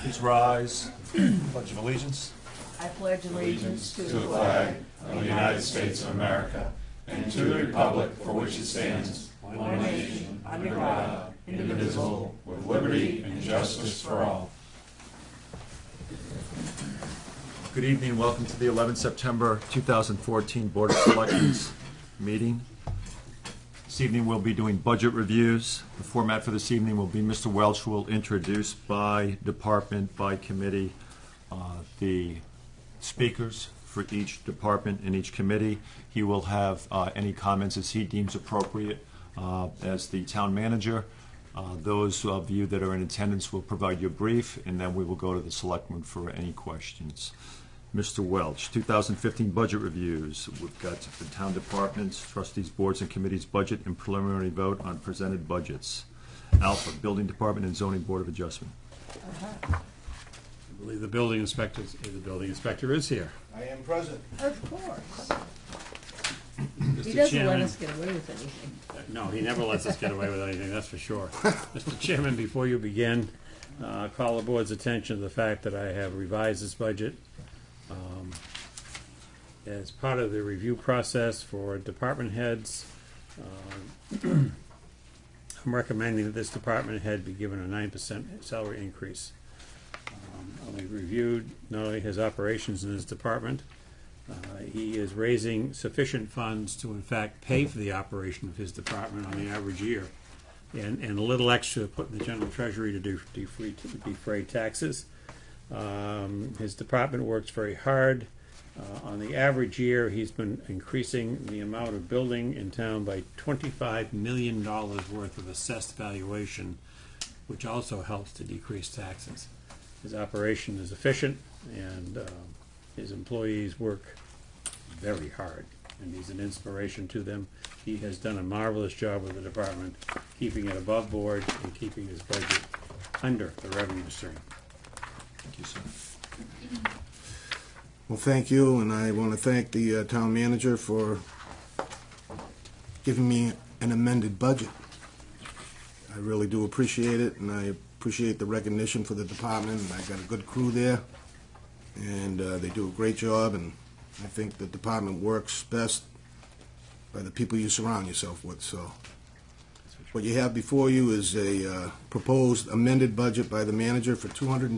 Please rise. Pledge of allegiance. I pledge allegiance to the flag of the United States of America and to the republic for which it stands, one nation, under God, indivisible, with liberty and justice for all. Good evening and welcome to the 11 September 2014 Board of Selectmen's meeting. This evening we'll be doing budget reviews. The format for this evening will be Mr. Welch will introduce by department, by committee, the speakers for each department and each committee. He will have any comments as he deems appropriate as the town manager. Those of you that are in attendance will provide you a brief, and then we will go to the selectmen for any questions. Mr. Welch, 2015 budget reviews. We've got the town departments, trustees, boards, and committees budget and preliminary vote on presented budgets. Alpha, building department and zoning board of adjustment. I believe the building inspector is here. I am present. Of course. Mr. He doesn't Chairman, let us get away with anything. No, he never lets us get away with anything, that's for sure. Mr. Chairman, before you begin, call the board's attention to the fact that I have revised this budget. As part of the review process for department heads, I'm recommending that this department head be given a 9% salary increase. We've reviewed not only his operations in his department, he is raising sufficient funds to in fact pay for the operation of his department on the average year, and a little extra put in the general treasury to defray taxes. His department works very hard. On the average year, he's been increasing the amount of building in town by $25 million worth of assessed valuation, which also helps to decrease taxes. His operation is efficient, and his employees work very hard, and he's an inspiration to them. He has done a marvelous job with the department, keeping it above board and keeping his budget under the revenue stream. Thank you, sir. Well, thank you, and I want to thank the town manager for giving me an amended budget. I really do appreciate it, and I appreciate the recognition for the department. And I got a good crew there, and they do a great job, and I think the department works best by the people you surround yourself with. So what you have before you is a proposed amended budget by the manager for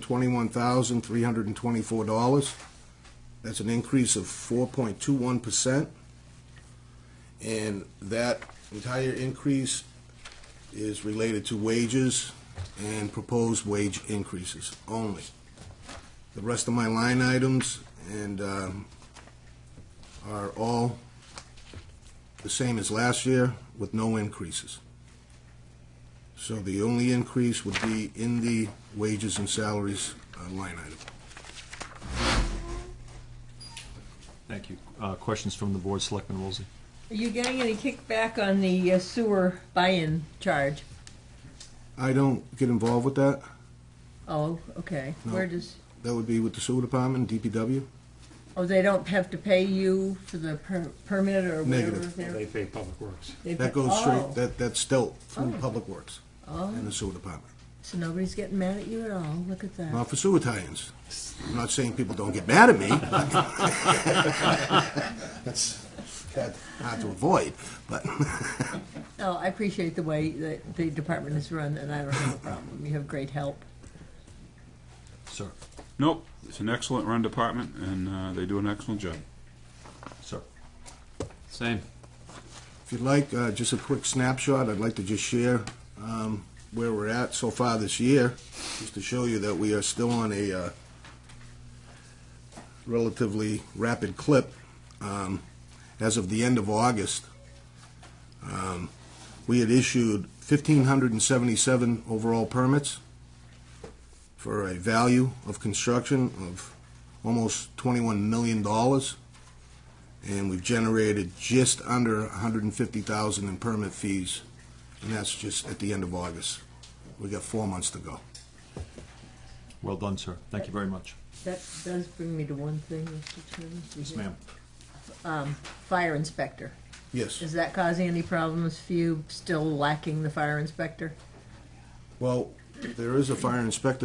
$221,324. That's an increase of 4.21%, and that entire increase is related to wages and proposed wage increases only. The rest of my line items are all the same as last year with no increases. So the only increase would be in the wages and salaries line item. Thank you. Questions from the board, Selectman Woolsey? Are you getting any kickback on the sewer buy-in charge? I don't get involved with that. Oh, okay. No. Where does... That would be with the sewer department, DPW. Oh, they don't have to pay you for the permit or whatever? Negative. They're- They pay Public Works. they That pay- goes oh. straight, that's still through Oh. Public Works Oh, and the sewer department. so nobody's getting mad at you at all. Look at that. Not for sewer tie-ins. I'm not saying people don't get mad at me. That's hard to avoid, but No, I appreciate the way that the department is run, and I don't have a problem. You have great help. Sir. Nope, it's an excellent run department, and they do an excellent job. Sir. Same. if you'd like, just a quick snapshot, I'd like to just share where we're at so far this year, just to show you that we are still on a relatively rapid clip. As of the end of August, we had issued 1,577 overall permits for a value of construction of almost $21 million, and we've generated just under $150,000 in permit fees, and that's just at the end of August. We got 4 months to go. Well done, sir. Thank you very much. That does bring me to one thing, Mr. Chairman. Yes, ma'am. Fire inspector. Yes. Is that causing any problems for you, still lacking the fire inspector? Well, there is a fire inspector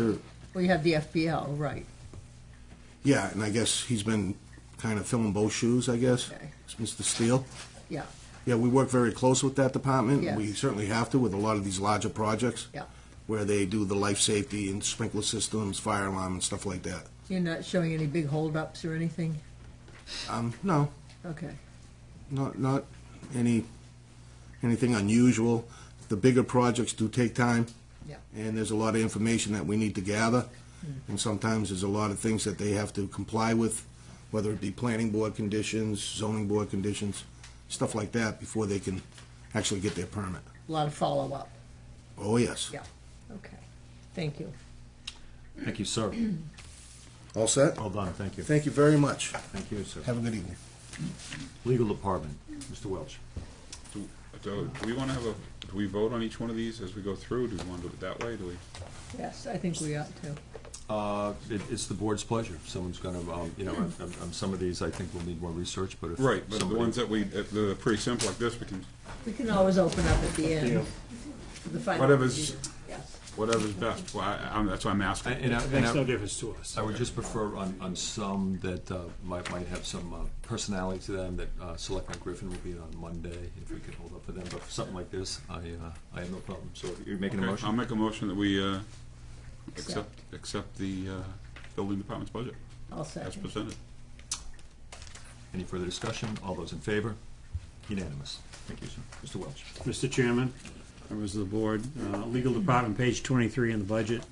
Well, you have the FPL, right. Yeah, and I guess he's been kind of filling both shoes, I guess. Okay. It's Mr. Steele. Yeah, Yeah, we work very close with that department. Yes. We certainly have to with a lot of these larger projects. yeah. Where they do the life safety and sprinkler systems, fire alarm and stuff like that. You're not showing any big holdups or anything? No, Okay, not anything unusual. The bigger projects do take time, yeah. and there's a lot of information that we need to gather. And sometimes there's a lot of things that they have to comply with, whether it be planning board conditions, zoning board conditions, stuff like that, before they can actually get their permit. A lot of follow-up, Oh, yes. yeah. Okay, thank you. Thank you, sir. All set? Well done, thank you. Thank you very much. Thank you, sir. Have a good evening. Legal Department, Mr. Welch. Do we want to have do we vote on each one of these as we go through? Do we want to do it that way? Do we? Yes, I think we ought to. It's the board's pleasure. If someone's going to, on some of these, I think we'll need more research, but if Right, but the somebody- ones that they're pretty simple like this, We can always open up at the end. For the final Whatever's- review. Yes. whatever's best. Well, that's why I'm asking. And It makes no difference to us. I would just prefer on some that might have some personality to them, that Selectman Griffin will be on Monday, if we could hold up for them. But for something like this, I have no problem. So you're making a Okay, motion? I'll make a motion that we accept the building department's budget I'll as second. presented. Any further discussion? All those in favor? Unanimous. Thank you, sir. Mr. Welch. Mr. Chairman, members of the board, Legal Department, page 23 in the budget.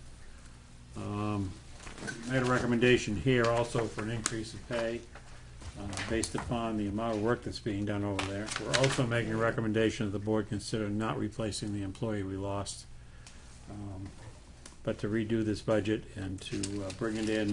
I had a recommendation here also for an increase in pay based upon the amount of work that's being done over there. We're also making a recommendation that the board consider not replacing the employee we lost, but to redo this budget and to bring it in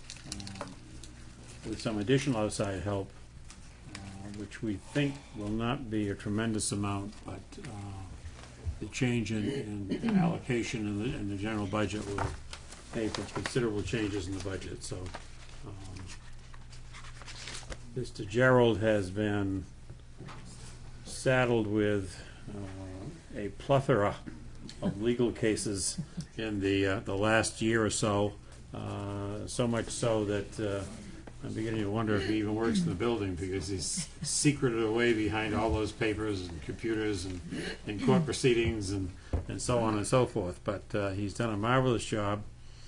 with some additional outside help, which we think will not be a tremendous amount, but the change in allocation in the general budget will pay for considerable changes in the budget. So Mr. Gerald has been saddled with a plethora of legal cases in the last year or so, so much so that I'm beginning to wonder if he even works in the building, because he's secreted away behind all those papers and computers and court proceedings and so on and so forth. But he's done a marvelous job.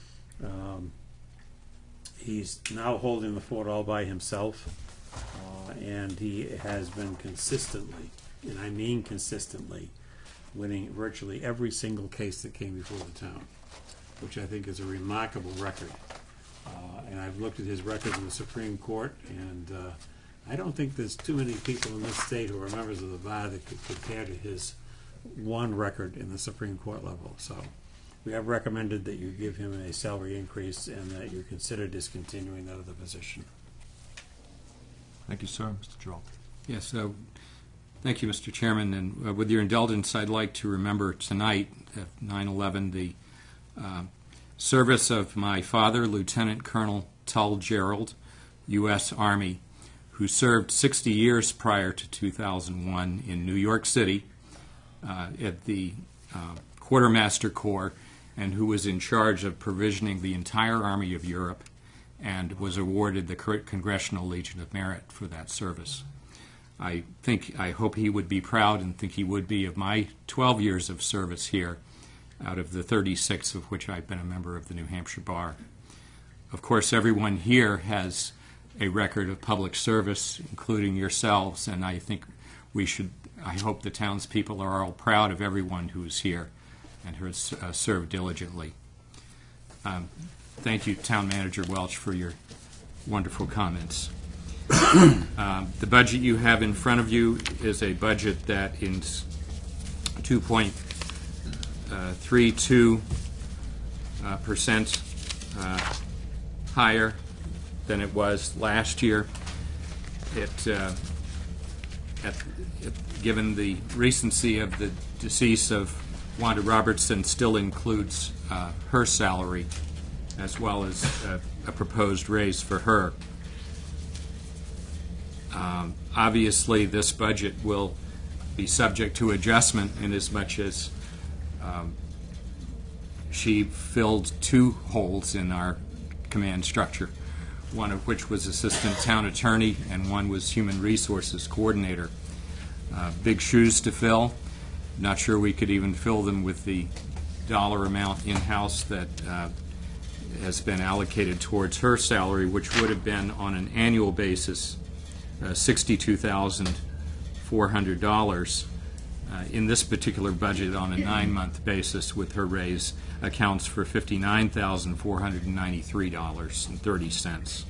He's now holding the fort all by himself, and he has been consistently, and I mean consistently, winning virtually every single case that came before the town, which I think is a remarkable record. And I've looked at his record in the Supreme Court, and I don't think there's too many people in this state who are members of the bar that could compare to his one record in the Supreme Court level. So we have recommended that you give him a salary increase and that you consider discontinuing that other position. Thank you, sir. Mr. Gerald. Yes, thank you, Mr. Chairman. And with your indulgence, I'd like to remember tonight, at 9/11, the service of my father, Lieutenant Colonel Tull Gerald, U.S. Army, who served 60 years prior to 2001 in New York City at the Quartermaster Corps, and who was in charge of provisioning the entire Army of Europe and was awarded the Congressional Legion of Merit for that service. I hope he would be proud, and think he would be, of my 12 years of service here, out of the 36 of which I've been a member of the New Hampshire Bar. Of course, everyone here has a record of public service, including yourselves, and I hope the townspeople are all proud of everyone who is here and who has served diligently. Thank you, Town Manager Welch, for your wonderful comments. The budget you have in front of you is a budget that is 2.32% higher than it was last year. Given the recency of the decease of Wanda Robertson, still includes her salary, as well as a proposed raise for her. Obviously, this budget will be subject to adjustment, in as much as she filled 2 holes in our command structure, one of which was assistant town attorney and one was human resources coordinator. Big shoes to fill. Not sure we could even fill them with the dollar amount in-house that has been allocated towards her salary, which would have been on an annual basis $62,400. In this particular budget, on a 9-month basis, with her raise, accounts for $59,493.30.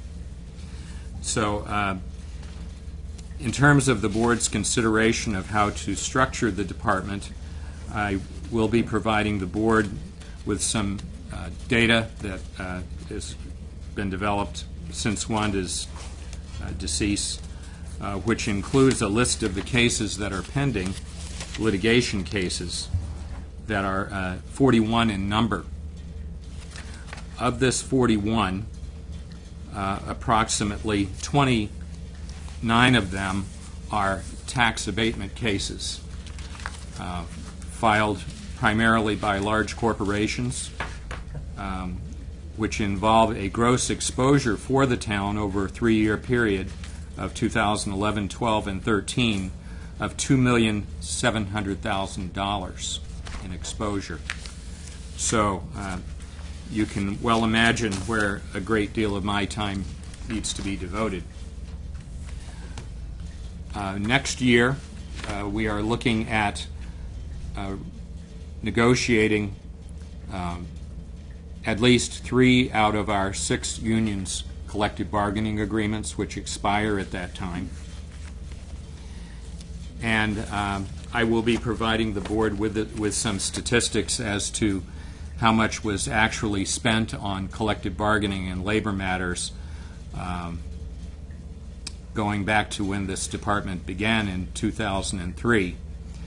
So, in terms of the board's consideration of how to structure the department, I will be providing the board with some data that has been developed since Wanda's decease, which includes a list of the cases that are pending, litigation cases, that are 41 in number. Of this 41, approximately 29 of them are tax abatement cases, filed primarily by large corporations, which involve a gross exposure for the town over a 3-year period of 2011, 12, and 13 of $2,700,000 in exposure. So you can well imagine where a great deal of my time needs to be devoted. Next year, we are looking at negotiating at least 3 out of our 6 unions' collective bargaining agreements, which expire at that time. And I will be providing the board with some statistics as to how much was actually spent on collective bargaining and labor matters going back to when this department began in 2003.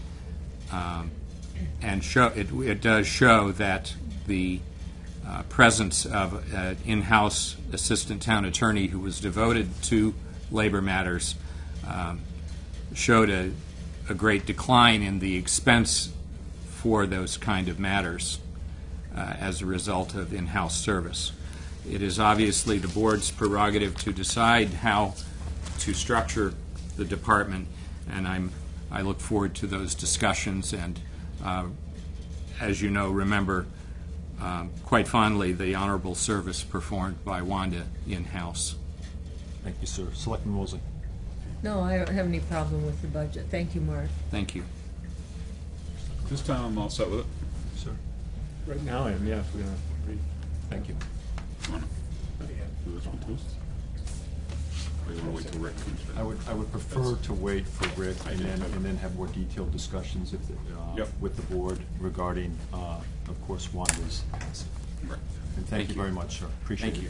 And it does show that the presence of an in-house assistant town attorney who was devoted to labor matters showed a great decline in the expense for those kind of matters as a result of in-house service. It is obviously the board's prerogative to decide how to structure the department, and I look forward to those discussions and, as you know, remember quite fondly the honorable service performed by Wanda in-house. Thank you, sir. Selectman Woolsey. No, I don't have any problem with the budget. Thank you, Mark. Thank you. This time I'm all set with it. Sir. Right now, I am, yeah, if we're gonna read. Thank you. Do this one too? Or you want to wait till Rick comes back? I would prefer to wait for Rick and then have more detailed discussions Yep. with the board regarding, of course, Wanda's. Right. And thank you very much, sir. Appreciate it. Thank you.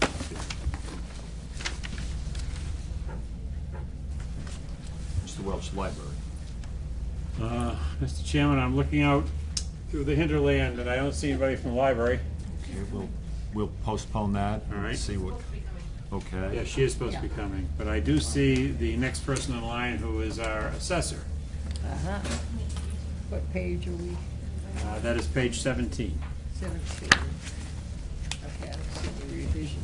Mr. Welch, library. Mr. Chairman, I'm looking out through the hinterland, and I don't see anybody from the library. Okay, we'll postpone that. All right. And see what. Okay. Yeah, she is supposed to be coming, but I do see the next person in line, who is our assessor. Uh-huh. What page are we? That is page 17. 17. Okay, I don't see the revision.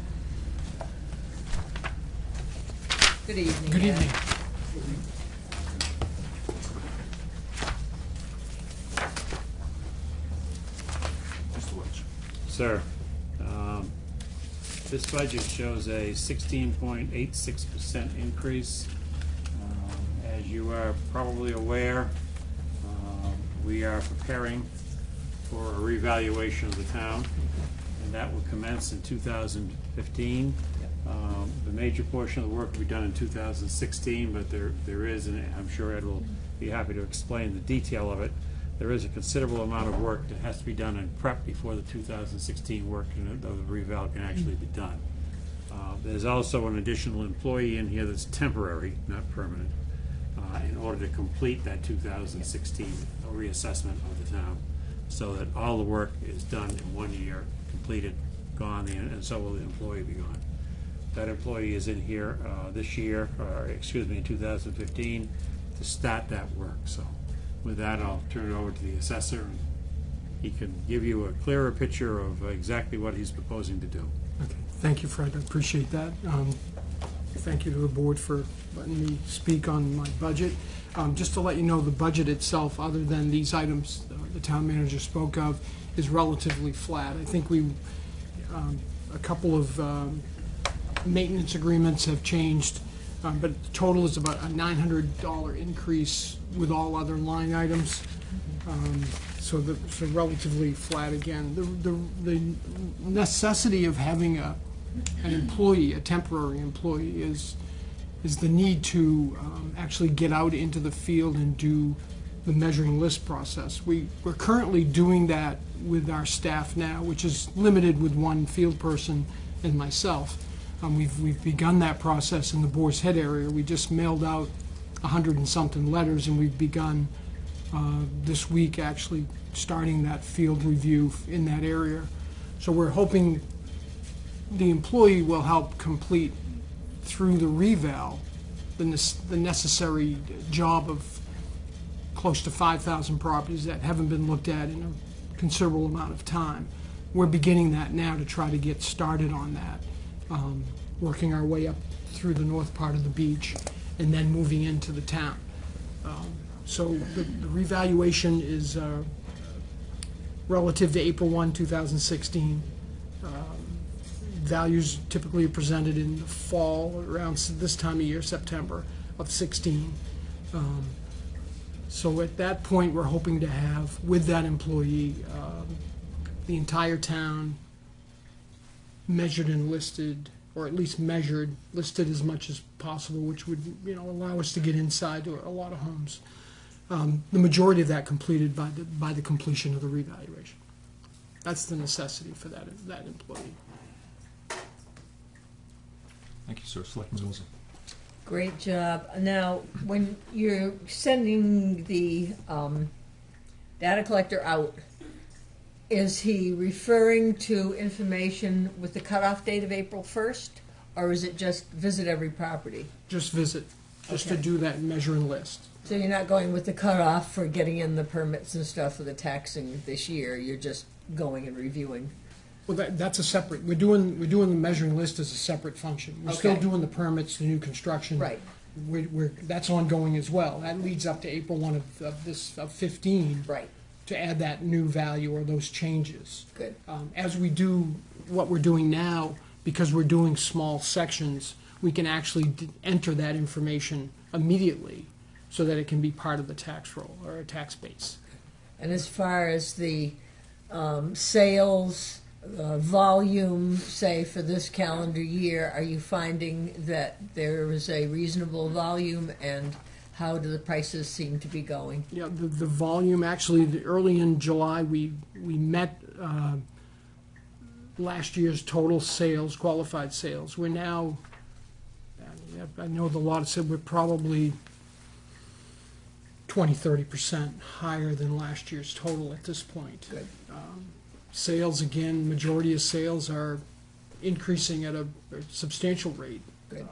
Good evening. Good evening. Mr. Welch. Sir, this budget shows a 16.86% increase. As you are probably aware, we are preparing for a revaluation of the town, and that will commence in 2015. The major portion of the work will be done in 2016, but there is, and I'm sure Ed will be happy to explain the detail of it, there is a considerable amount of work that has to be done in prep before the 2016 work and the reval can actually be done. There's also an additional employee in here that's temporary, not permanent, in order to complete that 2016 reassessment of the town, so that all the work is done in 1 year, completed, gone, and so will the employee be gone. That employee is in here this year, or excuse me, in 2015, to start that work. So with that, I'll turn it over to the assessor, and he can give you a clearer picture of exactly what he's proposing to do. Okay, thank you, Fred, I appreciate that. Thank you to the board for letting me speak on my budget. Just to let you know, the budget itself, other than these items the town manager spoke of, is relatively flat. I think a couple of maintenance agreements have changed, but the total is about a $900 increase with all other line items. So relatively flat again. The necessity of having an employee, a temporary employee, is the need to actually get out into the field and do the measuring list process. We're currently doing that with our staff now, which is limited with one field person and myself. We've begun that process in the Boar's Head area. We just mailed out 100 and something letters, and we've begun this week actually starting that field review in that area. So we're hoping the employee will help complete through the reval the necessary job of close to 5,000 properties that haven't been looked at in a considerable amount of time. We're beginning that now to try to get started on that, working our way up through the north part of the beach and then moving into the town. So the revaluation is relative to April 1, 2016. Values typically are presented in the fall, around this time of year, September of 16. So at that point, we're hoping to have, with that employee, the entire town measured and listed, or at least measured, listed as much as possible, which would, allow us to get inside to a lot of homes. The majority of that completed by the completion of the revaluation. That's the necessity for that employee. Thank you, sir. Selectman Wilson. Great job. Now, when you're sending the data collector out, is he referring to information with the cutoff date of April 1st, or is it just visit every property? Just visit, just to Okay. do that measure and list. So you're not going with the cutoff for getting in the permits and stuff for the taxing this year, you're just going and reviewing? Well, that's a separate, we're doing the measuring list as a separate function. We're still Okay. doing the permits, the new construction. Right. That's ongoing as well. That leads up to April 1 of 15. Right, To add that new value or those changes. good. As we do what we're doing now, because we're doing small sections, we can actually enter that information immediately so that it can be part of the tax roll or a tax base. And as far as the sales volume, say, for this calendar year, are you finding that there is a reasonable volume, and how do the prices seem to be going? Yeah, the volume, actually, early in July, we met last year's total sales, qualified sales. We're now, I know the lot said we're probably 20-30% higher than last year's total at this point. Good. Sales, again, majority of sales are increasing at a substantial rate. Good.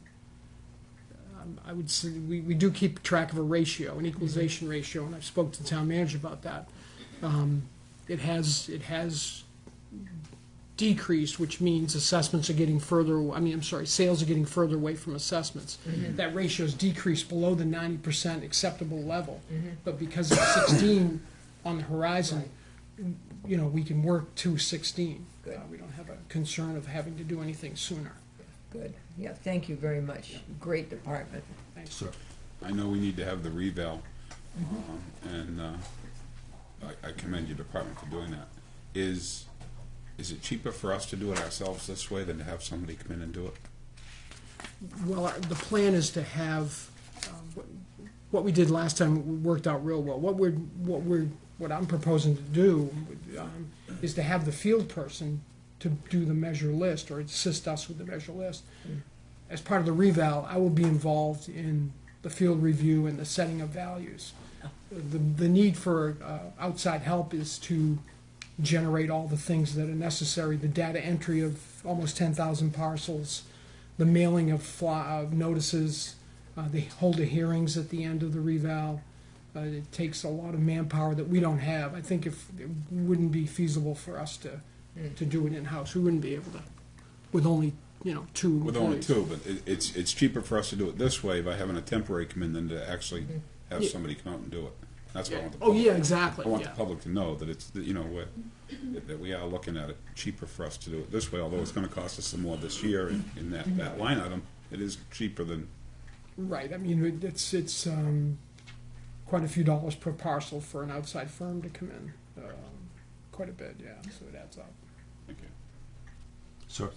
I would say we do keep track of a ratio, an equalization ratio, and I've spoken to the town manager about that. It has decreased, which means assessments are getting sales are getting further away from assessments. That ratio has decreased below the 90% acceptable level. But because of 16 on the horizon, we can work to 16. Good. We don't have a concern of having to do anything sooner. Good. Yeah, thank you very much. Great department. Thanks. Sir. I know we need to have the reval, and I commend your department for doing that. Is it cheaper for us to do it ourselves this way than to have somebody come in and do it? Well, the plan is to have, what we did last time worked out real well. What I'm proposing to do is to have the field person to do the measure list or assist us with the measure list. As part of the reval, I will be involved in the field review and the setting of values. The need for outside help is to generate all the things that are necessary, the data entry of almost 10,000 parcels, the mailing of notices, they hold the hearings at the end of the reval, It takes a lot of manpower that we don't have. I think if, it wouldn't be feasible for us to do it in-house. We wouldn't be able to, with only, two With only employees. two, but it's cheaper for us to do it this way by having a temporary come in than to actually have Yeah. somebody come out and do it. That's what I want the Oh, public. yeah, exactly, I want yeah. the public to know that it's, that, that we are looking at it cheaper for us to do it this way, although it's gonna cost us some more this year in that line item. It is cheaper than, Right, I mean, it's quite a few dollars per parcel for an outside firm to come in. Quite a bit, yeah, so it adds up. thank you. Sir?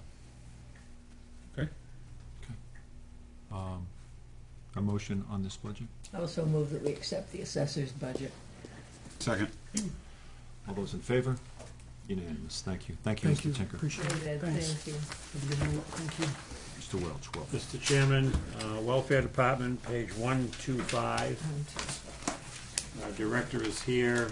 Okay? A motion on this budget? I also move that we accept the assessor's budget. Second. All those in favor? Unanimous. Thank you. Thank you, Thank Mr. you, Tinker. appreciate it, David, thanks. thank you. Have a good night, thank you. Mr. Welch, welcome. Mr. Chairman, Welfare Department, page 125. Our director is here.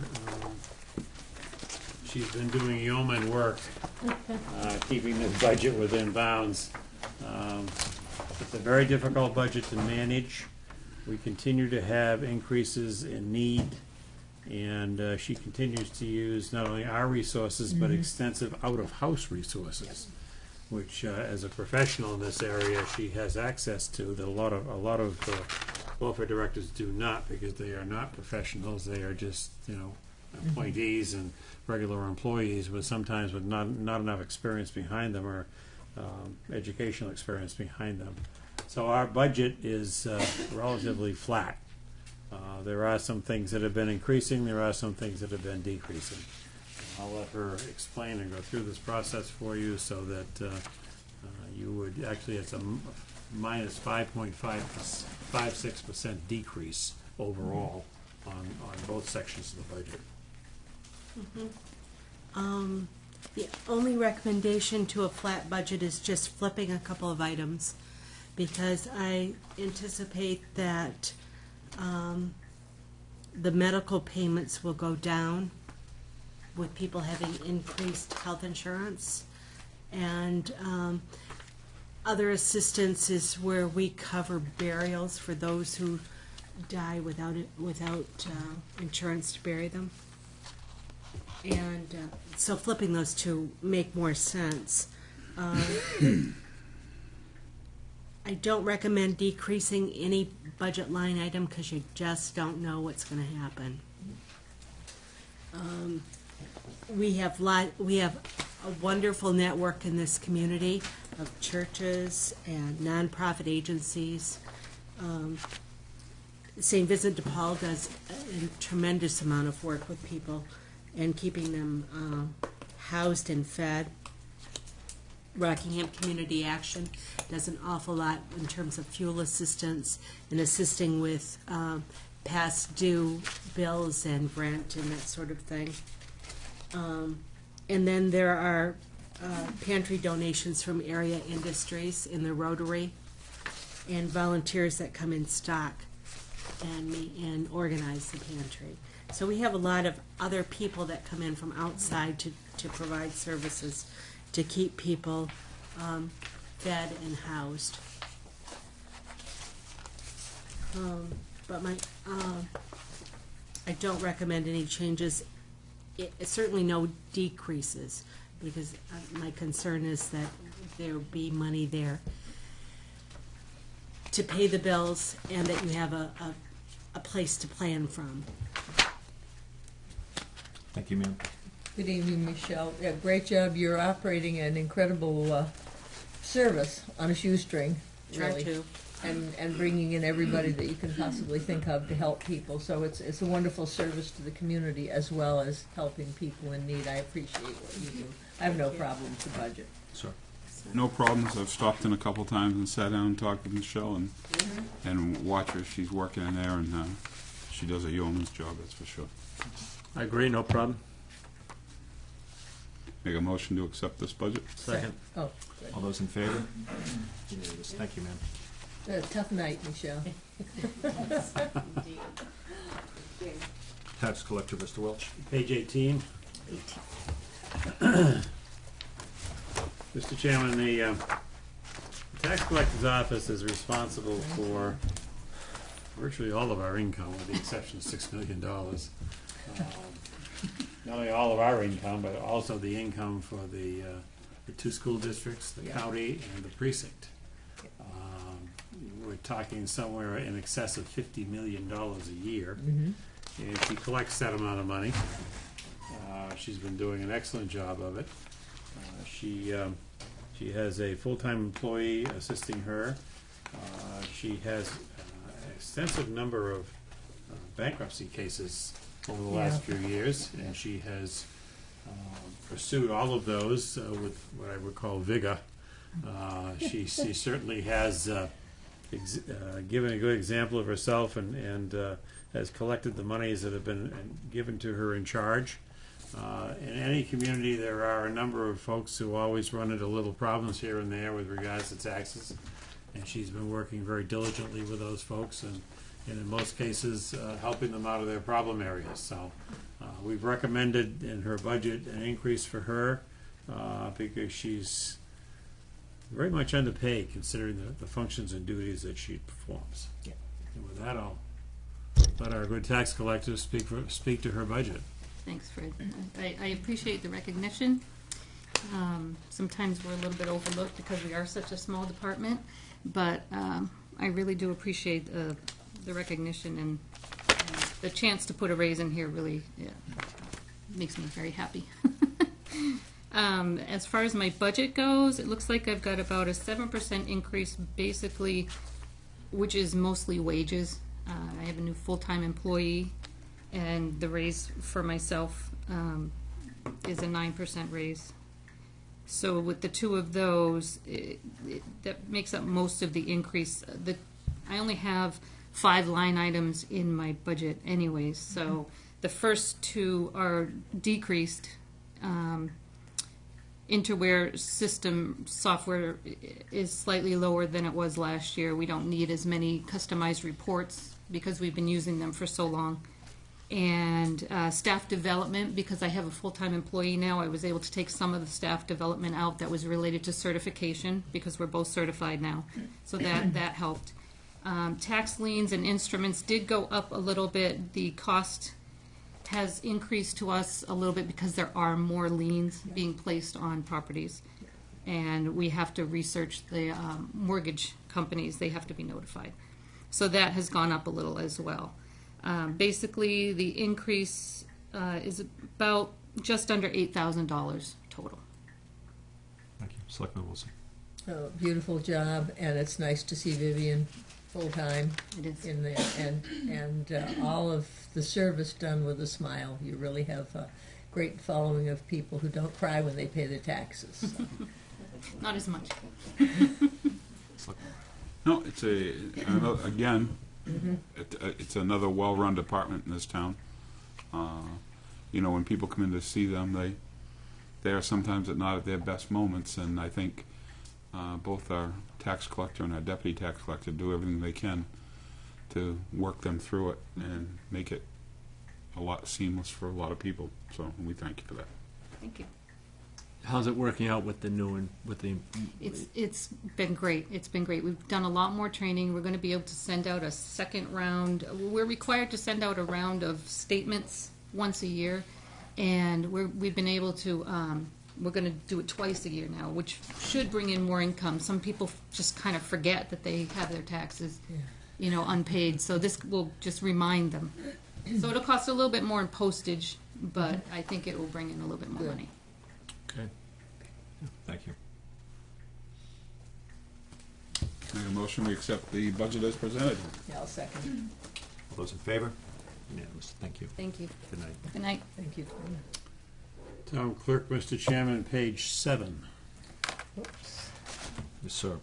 She's been doing yeoman work, keeping this budget within bounds. It's a very difficult budget to manage. We continue to have increases in need, and she continues to use not only our resources, but extensive out-of-house resources, which, as a professional in this area, she has access to that a lot of welfare directors do not, because they are not professionals. They are just, appointees and regular employees, but sometimes with not enough experience behind them or educational experience behind them. So our budget is relatively flat. There are some things that have been increasing. There are some things that have been decreasing. I'll let her explain and go through this process for you so that you would actually, it's a minus 5.56% decrease overall on both sections of the budget. The only recommendation to a flat budget is just flipping a couple of items, because I anticipate that the medical payments will go down with people having increased health insurance, and other assistance is where we cover burials for those who die without insurance to bury them. And so flipping those two make more sense. I don't recommend decreasing any budget line item because you just don't know what's going to happen. We have a wonderful network in this community of churches and nonprofit agencies. St. Vincent de Paul does a tremendous amount of work with people and keeping them housed and fed. Rockingham Community Action does an awful lot in terms of fuel assistance and assisting with past due bills and rent and that sort of thing. And then there are pantry donations from area industries in the Rotary and volunteers that come in stock and organize the pantry. So we have a lot of other people that come in from outside to provide services to keep people fed and housed. But I don't recommend any changes. Certainly no decreases, because my concern is that there will be money there to pay the bills and that you have a place to plan from. Thank you, ma'am. Good evening, Michelle. Yeah, great job. You're operating an incredible service on a shoestring, really. Try to. And bringing in everybody that you can possibly think of to help people. So it's a wonderful service to the community as well as helping people in need. I appreciate what you do. I have no problem with the budget. Sir? No problems. I've stopped in a couple times and sat down and talked with Michelle and watch her. She's working in there, and she does a yeoman's job, that's for sure. I agree, no problem. Make a motion to accept this budget? Second. Oh, good. All those in favor? Unanimous. Thank you, ma'am. Tough night, Michelle. Tax collector, Mr. Welch. Page 18. Mr. Chairman, the tax collector's office is responsible for virtually all of our income, with the exception of $6 million. Not only all of our income, but also the income for the two school districts, the county, and the precinct. We're talking somewhere in excess of $50 million a year, and she collects that amount of money. She's been doing an excellent job of it. She has a full-time employee assisting her. She has an extensive number of bankruptcy cases over the last few years, and she has pursued all of those with what I would call vigor. She certainly has given a good example of herself, and has collected the monies that have been given to her in charge. In any community, there are a number of folks who always run into little problems here and there with regards to taxes, and she's been working very diligently with those folks, and in most cases, helping them out of their problem areas. So we've recommended in her budget an increase for her because she's very much underpaid considering the functions and duties that she performs. Yeah. And with that, I'll let our good tax collector speak to her budget. Thanks, Fred. I appreciate the recognition. Sometimes we're a little bit overlooked because we are such a small department, but I really do appreciate the recognition, and the chance to put a raise in here really makes me very happy. As far as my budget goes, it looks like I've got about a 7% increase, basically, which is mostly wages. I have a new full-time employee, and the raise for myself is a 9% raise. So with the two of those, that makes up most of the increase. I only have 5 line items in my budget anyways, so the first two are decreased. Interware system software is slightly lower than it was last year. We don't need as many customized reports because we've been using them for so long. And staff development, because I have a full-time employee now, I was able to take some of the staff development out that was related to certification because we're both certified now. So that helped. Tax liens and instruments did go up a little bit. The cost has increased to us a little bit because there are more liens being placed on properties. And we have to research the mortgage companies. They have to be notified. So that has gone up a little as well. Basically, the increase is about just under $8,000 total. Thank you. Selectman Wilson. Beautiful job, and it's nice to see Vivian full-time It is. in there, and all of the service done with a smile. You really have a great following of people who don't cry when they pay their taxes. So. Not as much. No, it's again, it's another well-run department in this town. When people come in to see them, they are sometimes not at their best moments, and I think both our tax collector and our deputy tax collector do everything they can to work them through it and make it a lot seamless for a lot of people. So we thank you for that. Thank you. How's it working out with the new and with the? It's been great. It's been great. We've done a lot more training. We're going to be able to send out a second round. We're required to send out a round of statements once a year, and we've been able to. We're going to do it twice a year now, which should bring in more income. Some people just kind of forget that they have their taxes, unpaid. So this will just remind them. So it'll cost a little bit more in postage, but I think it will bring in a little bit more money. Okay. Thank you. Make a motion, we accept the budget as presented. Yeah, I'll second. All those in favor? Unanimous. Thank you. Thank you. Good night. Good night. Thank you. Town Clerk, Mr. Chairman, page 7. Oops. Yes, sir.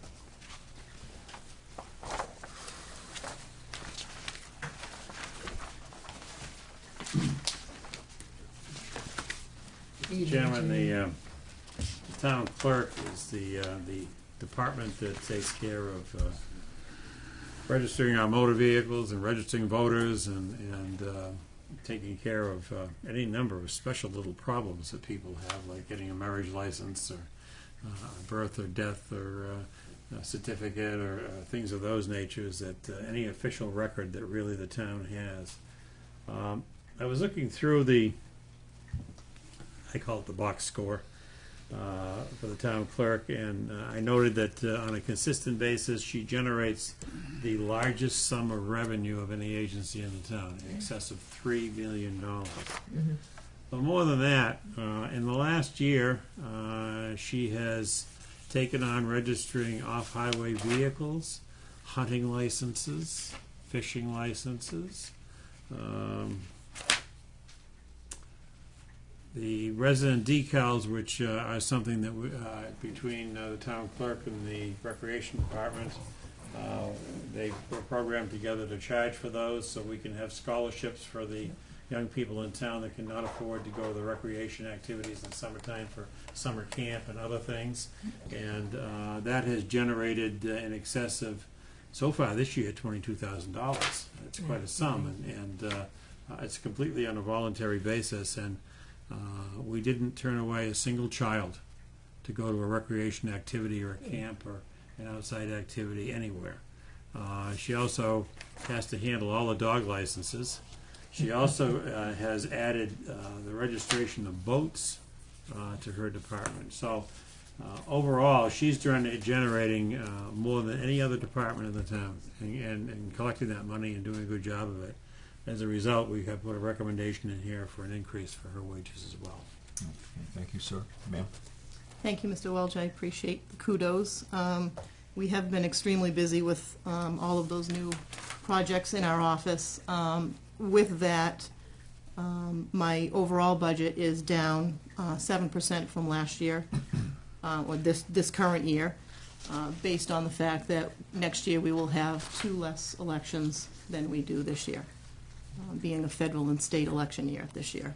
Chairman, the town clerk is the department that takes care of registering our motor vehicles and registering voters and taking care of any number of special little problems that people have, like getting a marriage license or birth or death or certificate or things of those natures, that any official record that really the town has. I was looking through I call it the box score for the town clerk, and I noted that on a consistent basis she generates the largest sum of revenue of any agency in the town, in excess of $3 million. But more than that, in the last year, she has taken on registering off-highway vehicles, hunting licenses, fishing licenses. The resident decals, which are something that we, between the town clerk and the recreation department, they were programmed together to charge for those, so we can have scholarships for the young people in town that cannot afford to go to the recreation activities in summertime for summer camp and other things. And that has generated in excess of, so far this year, $22,000. It's quite a sum, and it's completely on a voluntary basis. And we didn't turn away a single child to go to a recreation activity or a camp or an outside activity anywhere. She also has to handle all the dog licenses. She also has added the registration of boats to her department. So overall, she's generating more than any other department in the town, and collecting that money and doing a good job of it. As a result, we have put a recommendation in here for an increase for her wages as well. Okay, thank you, sir. Ma'am? Thank you, Mr. Welch. I appreciate the kudos. We have been extremely busy with all of those new projects in our office. With that, my overall budget is down 7% from last year, or this current year, based on the fact that next year we will have 2 less elections than we do this year, being a federal and state election year this year.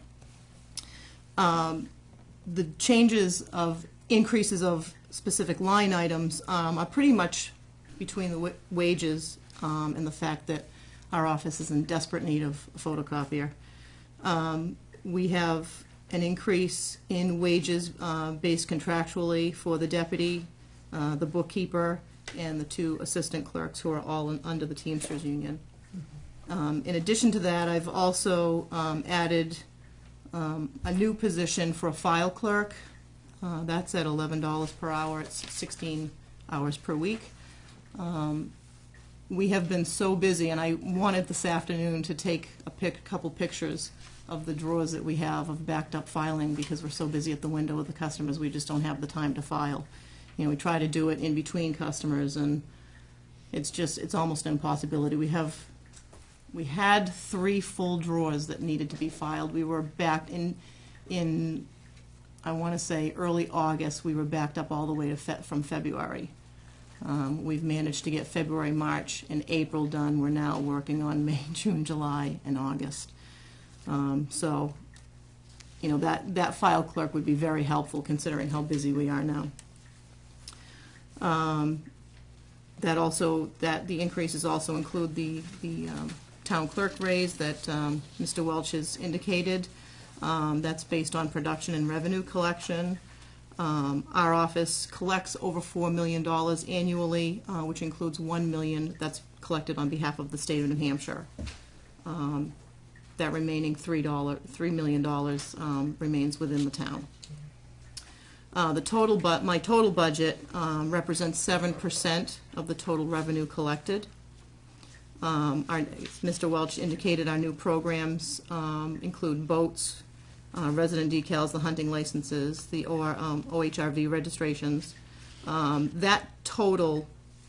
The changes of increases of specific line items are pretty much between the wages and the fact that our office is in desperate need of a photocopier. We have an increase in wages based contractually for the deputy, the bookkeeper, and the 2 assistant clerks who are all under the Teamsters Union. In addition to that, I've also added a new position for a file clerk. That's at $11 per hour. It's 16 hours per week. We have been so busy, and I wanted this afternoon to take a couple pictures of the drawers that we have of backed up filing, because we're so busy at the window with the customers, we just don't have the time to file. You know, we try to do it in between customers, and it's almost an impossibility. We had 3 full drawers that needed to be filed. We were backed in I want to say early August, we were backed up all the way to from February. We've managed to get February, March, and April done. We're now working on May, June, July, and August. So, you know, that file clerk would be very helpful considering how busy we are now. The increases also include the town clerk raise that Mr. Welch has indicated. That's based on production and revenue collection. Our office collects over $4 million annually, which includes $1 million that's collected on behalf of the state of New Hampshire. That remaining $3 million remains within the town. My total budget represents 7% of the total revenue collected. Mr. Welch indicated our new programs include boats, resident decals, the hunting licenses, the OHRV registrations. That total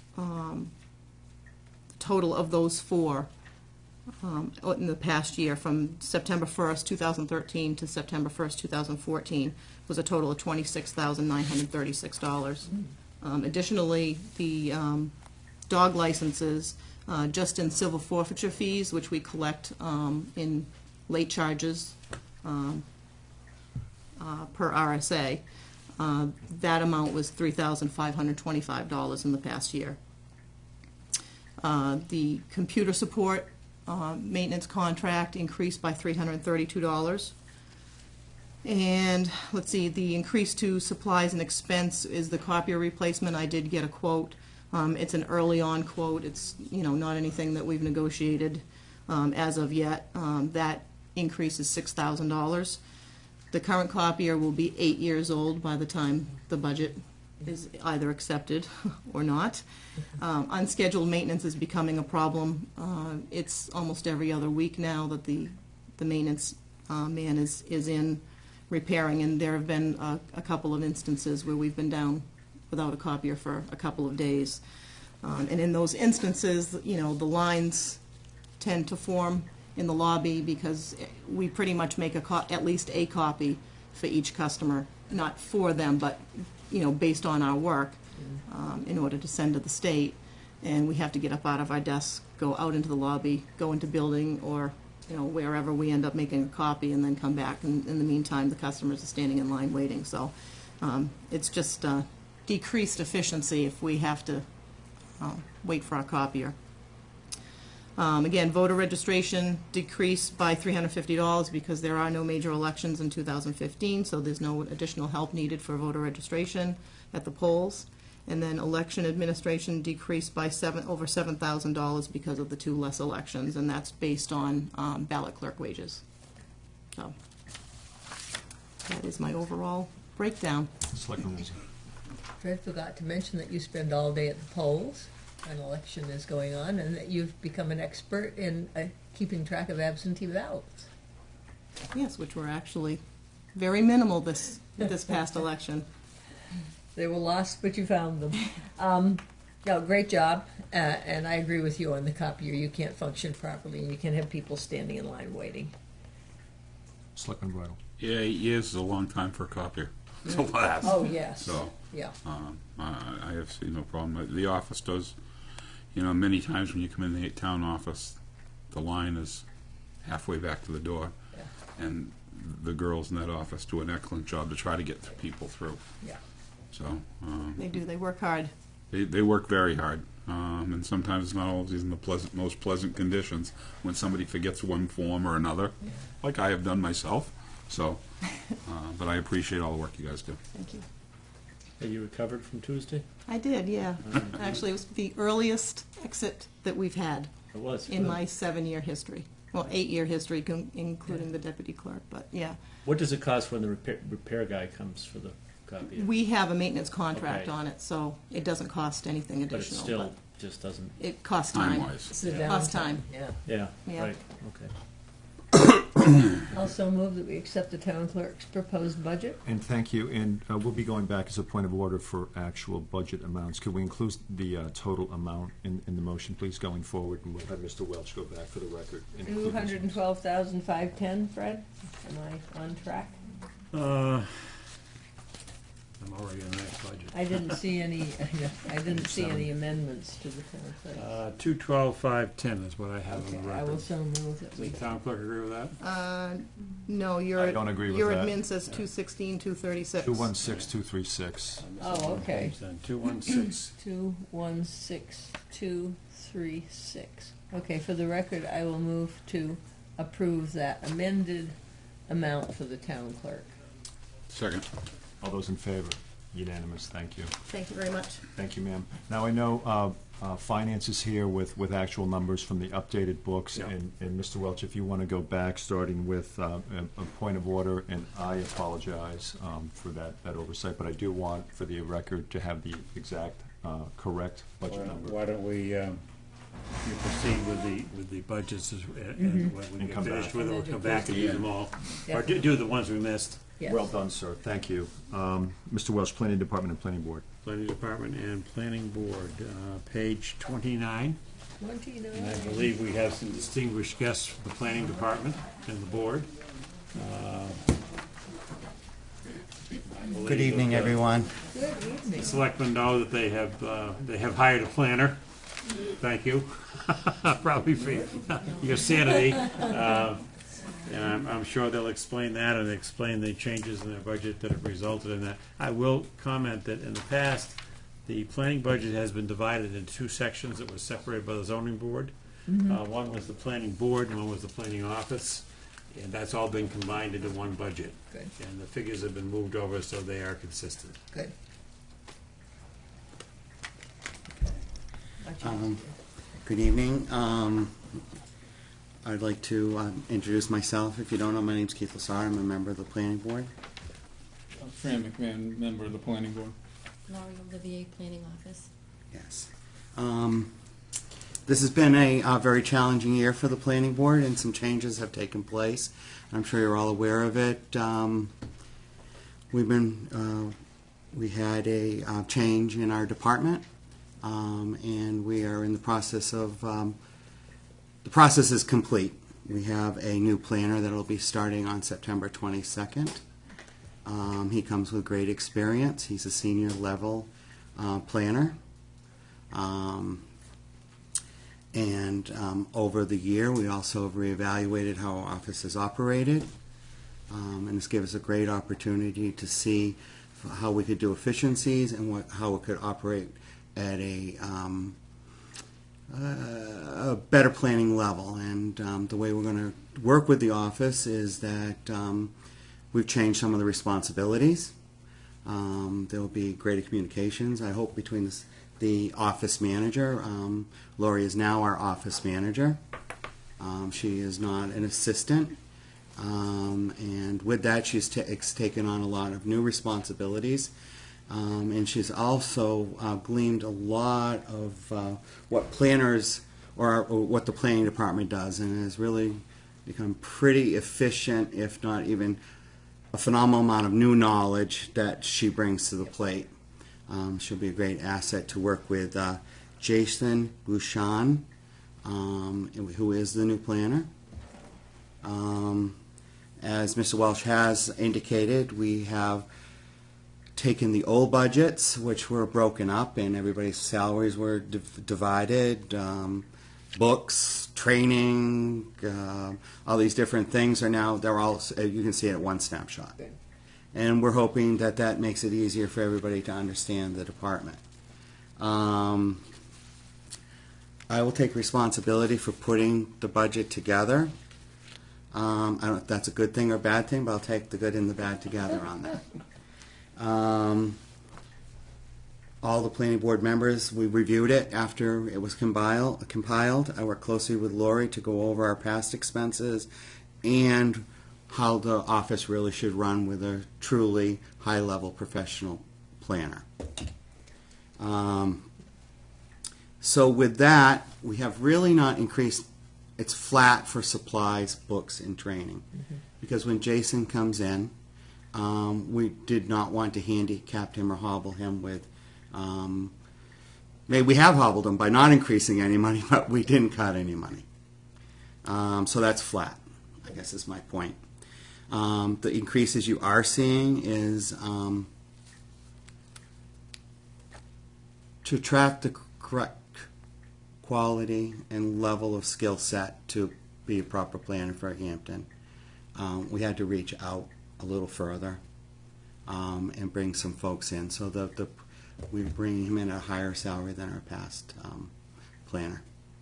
of those 4 in the past year, from September 1st, 2013 to September 1st, 2014, was a total of $26,936. Additionally, the dog licenses, just in civil forfeiture fees, which we collect in late charges per RSA, that amount was $3,525 in the past year. The computer support maintenance contract increased by $332. And let's see, the increase to supplies and expense is the copier replacement. I did get a quote It's an early on quote. It's, not anything that we've negotiated as of yet. That increase is $6,000. The current copier will be 8 years old by the time the budget is either accepted or not. Unscheduled maintenance is becoming a problem. It's almost every other week now that the maintenance man is in repairing, and there have been a couple of instances where we've been down without a copier for a couple of days. And in those instances, the lines tend to form in the lobby because we pretty much make at least a copy for each customer, not for them, but based on our work, in order to send to the state. And we have to get up out of our desks, go out into the lobby, go into building, or wherever we end up making a copy, and then come back. And in the meantime, the customers are standing in line waiting. So it's just decreased efficiency if we have to wait for our copier. Again, voter registration decreased by $350 because there are no major elections in 2015, so there's no additional help needed for voter registration at the polls. And then election administration decreased by over $7,000 because of the 2 less elections, and that's based on ballot clerk wages. So that is my overall breakdown. Selectman Woolsey. Fred forgot to mention that you spend all day at the polls. An election is going on, and that you've become an expert in keeping track of absentee ballots. Yes, which were actually very minimal this past election. They were lost, but you found them. Great job, and I agree with you on the copier. You can't function properly, and you can't have people standing in line waiting. Selectman Bridle. Yeah, 8 years is a long time for a copier. It's a lot. Oh, yes. So, yeah. I have seen no problem. The office does, many times when you come in the town office, the line is halfway back to the door. Yeah. And the girls in that office do an excellent job to try to get people through. Yeah. So They do. They work hard. They work very hard, and sometimes it's not always in the most pleasant conditions when somebody forgets one form or another, like I have done myself. So, but I appreciate all the work you guys do. Thank you. Have you recovered from Tuesday? I did, yeah. Actually, it was the earliest exit that we've had It was. in my 7-year history. Well, 8-year history, including the deputy clerk, but yeah. What does it cost when the repair guy comes for the copy? We have a maintenance contract Okay. on it, so it doesn't cost anything But it additional. still just doesn't. It costs time. Time-wise. It's the Cost downtime. time. Yeah. Yeah. Yeah. Right. Okay. Also move that we accept the town clerk's proposed budget. And thank you, and we'll be going back as a point of order for actual budget amounts. Could we include the total amount in the motion, please, going forward? And we'll have Mr. Welch go back for the record. and include this. $212,510, Fred? Am I on track? I'm already on that budget. I didn't see any, any amendments to the town clerk. 212,510 is what I have Okay, on the I will record. so move that Does we, the town clerk agree with that? No, I don't agree with your that. admin says 216, 236. 216-236. oh, okay. Then 216. 216-236. Okay, for the record, I will move to approve that amended amount for the town clerk. Second. All those in favor? Unanimous, thank you. Thank you very much. Thank you, ma'am. Now, I know finance is here with actual numbers from the updated books, Yeah. and Mr. Welch, if you want to go back, starting with a point of order, and I apologize for that oversight, but I do want, for the record, to have the exact correct budget number. Why don't we proceed with the budgets and when we And get come finished back. with it, we'll come back and use them all. Yeah. Or do the ones we missed. Yes. Well done, sir. Thank you. Mr. Welch, Planning Department and Planning Board. Planning Department and Planning Board, page 29. 29. And I believe we have some distinguished guests from the Planning Department and the board. Good evening, everyone. Good evening. Selectmen know that they have hired a planner. Thank you. Probably for your sanity. And I'm sure they'll explain that and explain the changes in their budget that have resulted in that. I will comment that in the past, the planning budget has been divided into 2 sections that were separated by the zoning board. One was the planning board and one was the planning office. And that's all been combined into one budget. Good. And the figures have been moved over so they are consistent. Good. Good evening. I'd like to introduce myself. If you don't know, my name's Keith Lassar. I'm a member of the Planning Board. Fran McMahon, member of the Planning Board. Laurie Olivier, Planning Office. Yes. This has been a very challenging year for the Planning Board, and some changes have taken place. I'm sure you're all aware of it. We had a change in our department, and we are in the process of, the process is complete. We have a new planner that will be starting on September 22nd. He comes with great experience. He's a senior level planner. Over the year, we also have reevaluated how our office is operated. And this gives us a great opportunity to see how we could do efficiencies and how it could operate at a better planning level. And the way we're going to work with the office is that we've changed some of the responsibilities. There will be greater communications, I hope, between the office manager. Lori is now our office manager. She is not an assistant. And with that, she's taken on a lot of new responsibilities. And she's also gleaned a lot of what planners or what the planning department does, and has really become pretty efficient, if not even a phenomenal amount of new knowledge that she brings to the plate. She'll be a great asset to work with Jason Bouchon, who is the new planner. As Mr. Welch has indicated, we have taken the old budgets, which were broken up, and everybody's salaries were divided. Books, training, all these different things are now, they're all, you can see it at one snapshot. And we're hoping that that makes it easier for everybody to understand the department. I will take responsibility for putting the budget together. I don't know if that's a good thing or bad thing, but I'll take the good and the bad together on that. All the planning board members, we reviewed it after it was compiled. I worked closely with Lori to go over our past expenses and how the office really should run with a truly high-level professional planner. So with that, we have really not increased. It's flat for supplies, books, and training. Because when Jason comes in, we did not want to handicap him or hobble him with, maybe we have hobbled him by not increasing any money, but we didn't cut any money. So that's flat, I guess is my point. The increases you are seeing is to attract the correct quality and level of skill set to be a proper planner for Hampton. We had to reach out a little further and bring some folks in. So we bring him in at a higher salary than our past planner.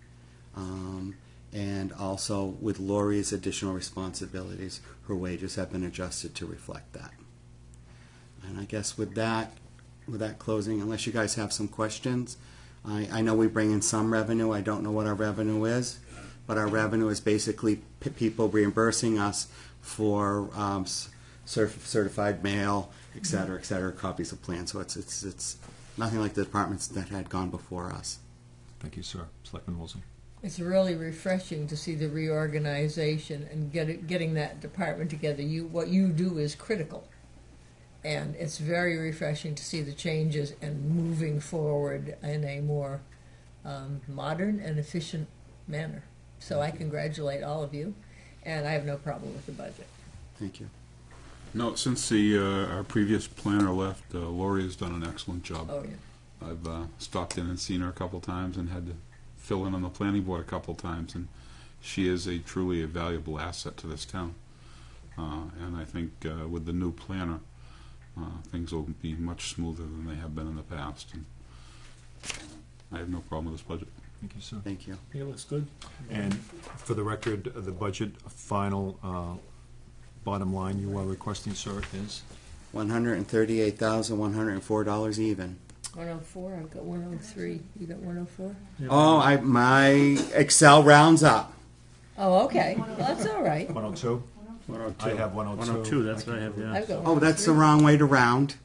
And also with Lori's additional responsibilities, her wages have been adjusted to reflect that. And I guess with that closing, unless you guys have some questions, I know we bring in some revenue. I don't know what our revenue is, but our revenue is basically people reimbursing us for certified mail, et cetera, copies of plans. So it's nothing like the departments that had gone before us. Thank you, sir. Selectman Wilson. It's really refreshing to see the reorganization and getting that department together. What you do is critical. And it's very refreshing to see the changes and moving forward in a more modern and efficient manner. So I congratulate all of you, and I have no problem with the budget. Thank you. No, since our previous planner left, Lori has done an excellent job. Oh, yeah. I've stopped in and seen her a couple times and had to fill in on the planning board a couple times, and she is truly a valuable asset to this town. And I think with the new planner, things will be much smoother than they have been in the past. And I have no problem with this budget. Thank you, sir. Thank you. It looks good. And for the record, the budget final bottom line you are requesting, sir, is? $138,104 even. 104, I've got 103. You got 104? Oh, my Excel rounds up. Oh, okay. Well, that's all right. 102? 102. I have 102. 102, that's what I have, yeah. I've got Oh, that's the wrong way to round.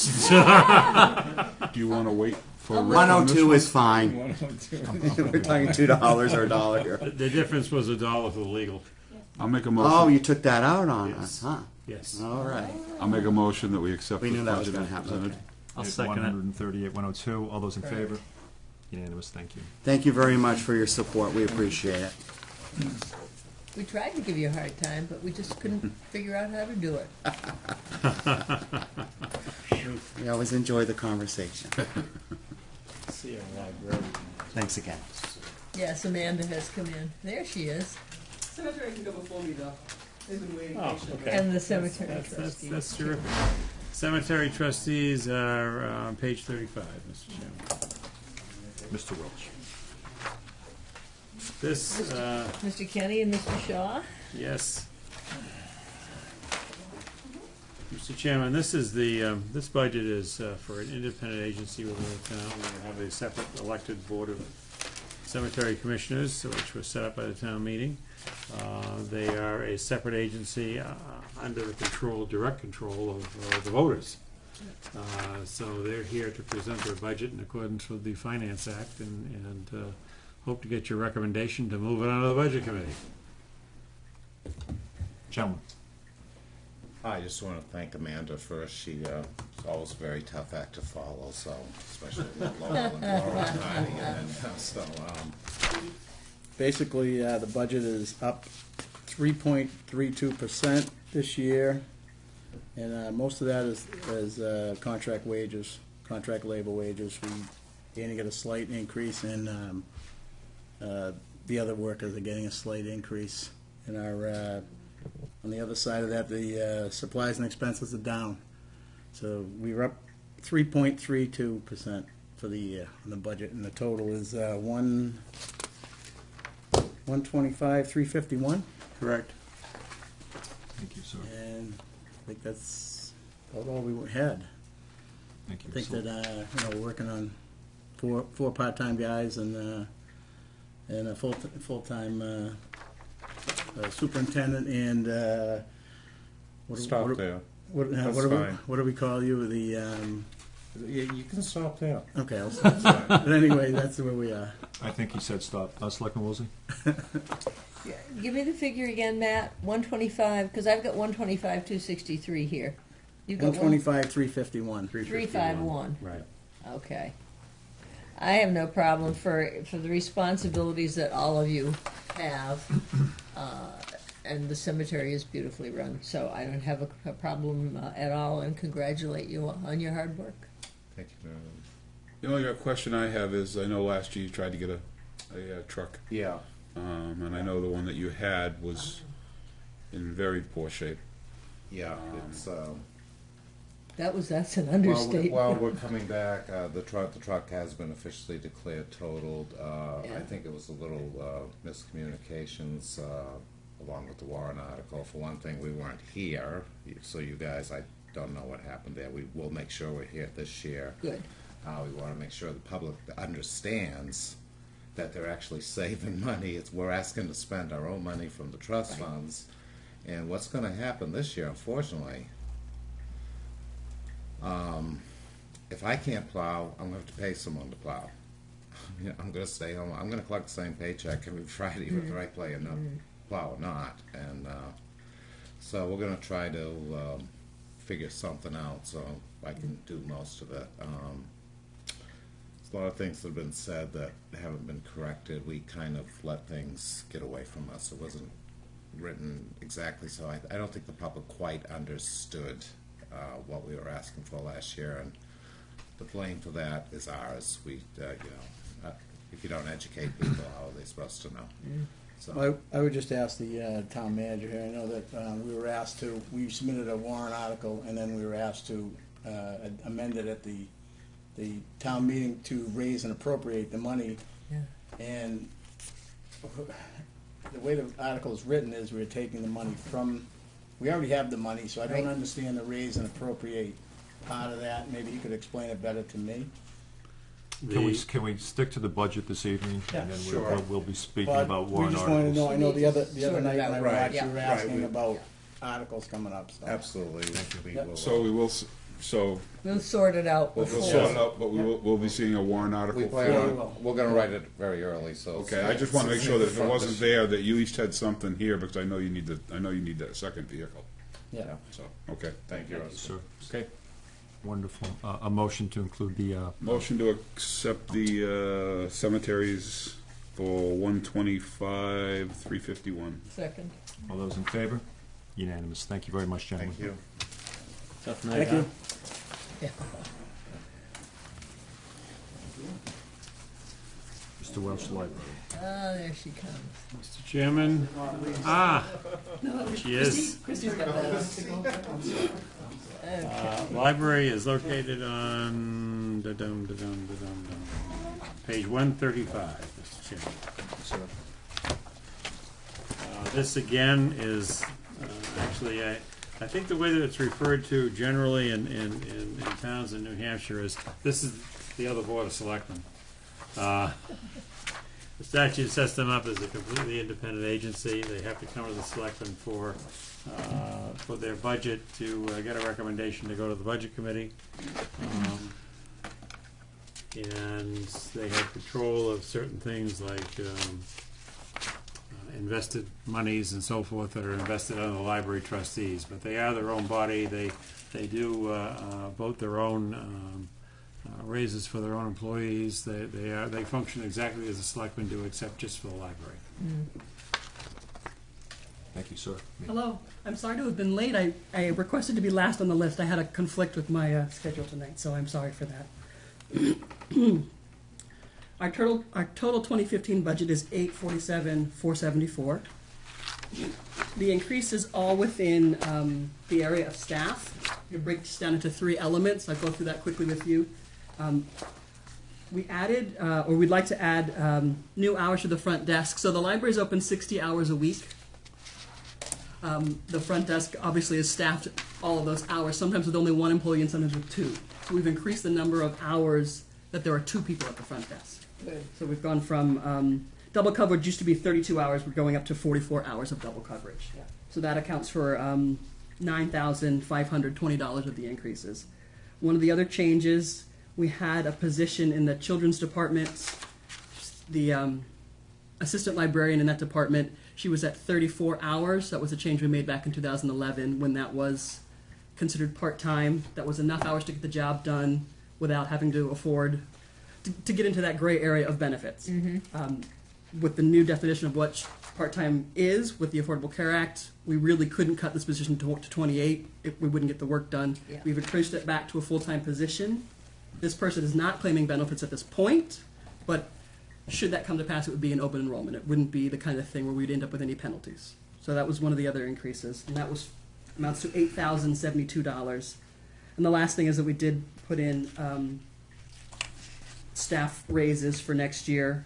Do you want to wait for? Rick on this 102 one? is fine. We're talking $2 or a dollar here. The difference was $1 for the legal. I'll make a motion. Oh, you took that out on us, huh? Yes. All right. I'll make a motion that we accept We the knew that was budget going as to happen. presented. Okay. I'll At second it. 138, 102. All those in favor? Unanimous, thank you. Thank you very much for your support. We appreciate it. We tried to give you a hard time, but we just couldn't figure out how to do it. We always enjoy the conversation. See you in the library. Thanks again. Yes, Amanda has come in. There she is. Cemetery can go before me, though. They've been waiting Oh, patiently. okay. And the cemetery That's trustees. that's terrific. Cemetery trustees are on page 35, Mr. Chairman. Mr. Welch. This, Mr. Kenny and Mr. Shaw? yes. Mr. Chairman, this is the, this budget is for an independent agency within the town. We have a separate elected board of cemetery commissioners, which was set up by the town meeting. They are a separate agency under the control, direct control of the voters. So they're here to present their budget in accordance with the Finance Act and hope to get your recommendation to move it on to the Budget Committee. Gentlemen. I just want to thank Amanda first. She is always a very tough act to follow, so especially with Laurel and Tiny and so. Basically, the budget is up 3.32% this year, and most of that is contract wages, contract labor wages. We only get a slight increase in the other workers are getting a slight increase in our. On the other side of that, the supplies and expenses are down. So we were up 3.32% for the year on the budget, and the total is 125,351. Correct. Thank you, sir. And I think that's about all we had. Thank you. I think that we're working on four part-time guys and a full-time superintendent and Stop there. What That's do fine. what do we call you? The You can stop there. okay, I'll stop there. But anyway, that's where we are. I think he said stop. Selectman Woolsey? Yeah, give me the figure again, Matt. 125, because I've got 125, 263 here. You've got 125, 351. 351. Right. Okay. I have no problem for the responsibilities that all of you have, and the cemetery is beautifully run, so I don't have a problem at all, and congratulate you on your hard work. Thank you very much. The only question I have is, I know last year you tried to get a truck, Yeah. and I know the one that you had was in very poor shape. Yeah, it's That's an understatement. Well, we're coming back. The truck has been officially declared totaled. Yeah. I think it was a little miscommunications along with the Warren article. For one thing, we weren't here, so you guys, I don't know what happened there. We will make sure we're here this year. Good. We want to make sure the public understands that they're actually saving money. We're asking to spend our own money from the trust funds. And what's going to happen this year, unfortunately, if I can't plow, I'm going to have to pay someone to plow. I'm going to stay home. I'm going to collect the same paycheck every Friday whether I plow or not. And so we're going to try to figure something out so I can do most of it. There's a lot of things that have been said that haven't been corrected. We kind of let things get away from us. It wasn't written exactly, so I don't think the public quite understood what we were asking for last year, and the blame for that is ours. We, if you don't educate people, how are they supposed to know? So I would just ask the town manager here. I know that we submitted a warrant article, and then we were asked to amend it at the town meeting to raise and appropriate the money. Yeah. And the way the article is written is we're taking the money from, we already have the money, so I don't Right. understand the raise and appropriate part of that. Maybe you could explain it better to me. Can we stick to the budget this evening? Yeah, And then sure. we'll be speaking But about we warrant just wanted to articles. know, I know the other Sort night it out. when I Right, watched, you were right, asking we- about articles coming up, so. Absolutely. We Yep. will. So we will, so We'll sort it out we'll before. sort it out, but we'll be seeing a warrant article. We for plan Yeah, we on, will. we're gonna write it very early, so. Okay, I just want to make sure that if it wasn't there, that you each had something here, because I know you need that second vehicle. Yeah. So, okay. Thank you, Russ. Sir, Okay. wonderful. A motion to include the, Motion to accept the cemeteries for 125, 351. Second. all those in favor? Unanimous. Thank you very much, gentlemen. Thank you. Tough night, Thank you. Yeah. Mr. Welch, Library. Ah, there she comes. Mr. Chairman, she is. Christie's got that. Library is located on page 135, Mr. Chairman. This again is actually, I think the way that it's referred to generally in towns in New Hampshire is, this is the other Board of Selectmen. The statute sets them up as a completely independent agency. They have to come to the selectmen for their budget to get a recommendation to go to the budget committee. And they have control of certain things like invested monies and so forth that are invested on the library trustees. But they are their own body. They do vote their own raises for their own employees. They function exactly as the selectmen do, except just for the library. Thank you, sir. Hello, I'm sorry to have been late. I requested to be last on the list. I had a conflict with my schedule tonight, so I'm sorry for that. Our total 2015 budget is $847,474. The increase is all within the area of staff. It breaks down into three elements. I'll go through that quickly with you. We added, or we'd like to add, new hours to the front desk. So the library is open 60 hours a week. The front desk obviously is staffed all of those hours, sometimes with only one employee and sometimes with two. So we've increased the number of hours that there are two people at the front desk. Good. So we've gone from double coverage used to be 32 hours, we're going up to 44 hours of double coverage. Yeah. So that accounts for $9,520 of the increases. One of the other changes, we had a position in the children's department, the assistant librarian in that department. She was at 34 hours. That was a change we made back in 2011 when that was considered part-time. That was enough hours to get the job done without having to afford to get into that gray area of benefits. With the new definition of what part-time is with the Affordable Care Act, we really couldn't cut this position to 28 if we wouldn't get the work done. Yeah. We've increased it back to a full-time position. This person is not claiming benefits at this point, but should that come to pass, it would be an open enrollment. It wouldn't be the kind of thing where we'd end up with any penalties. So that was one of the other increases, and that was amounts to $8,072. And the last thing is that we did put in staff raises for next year.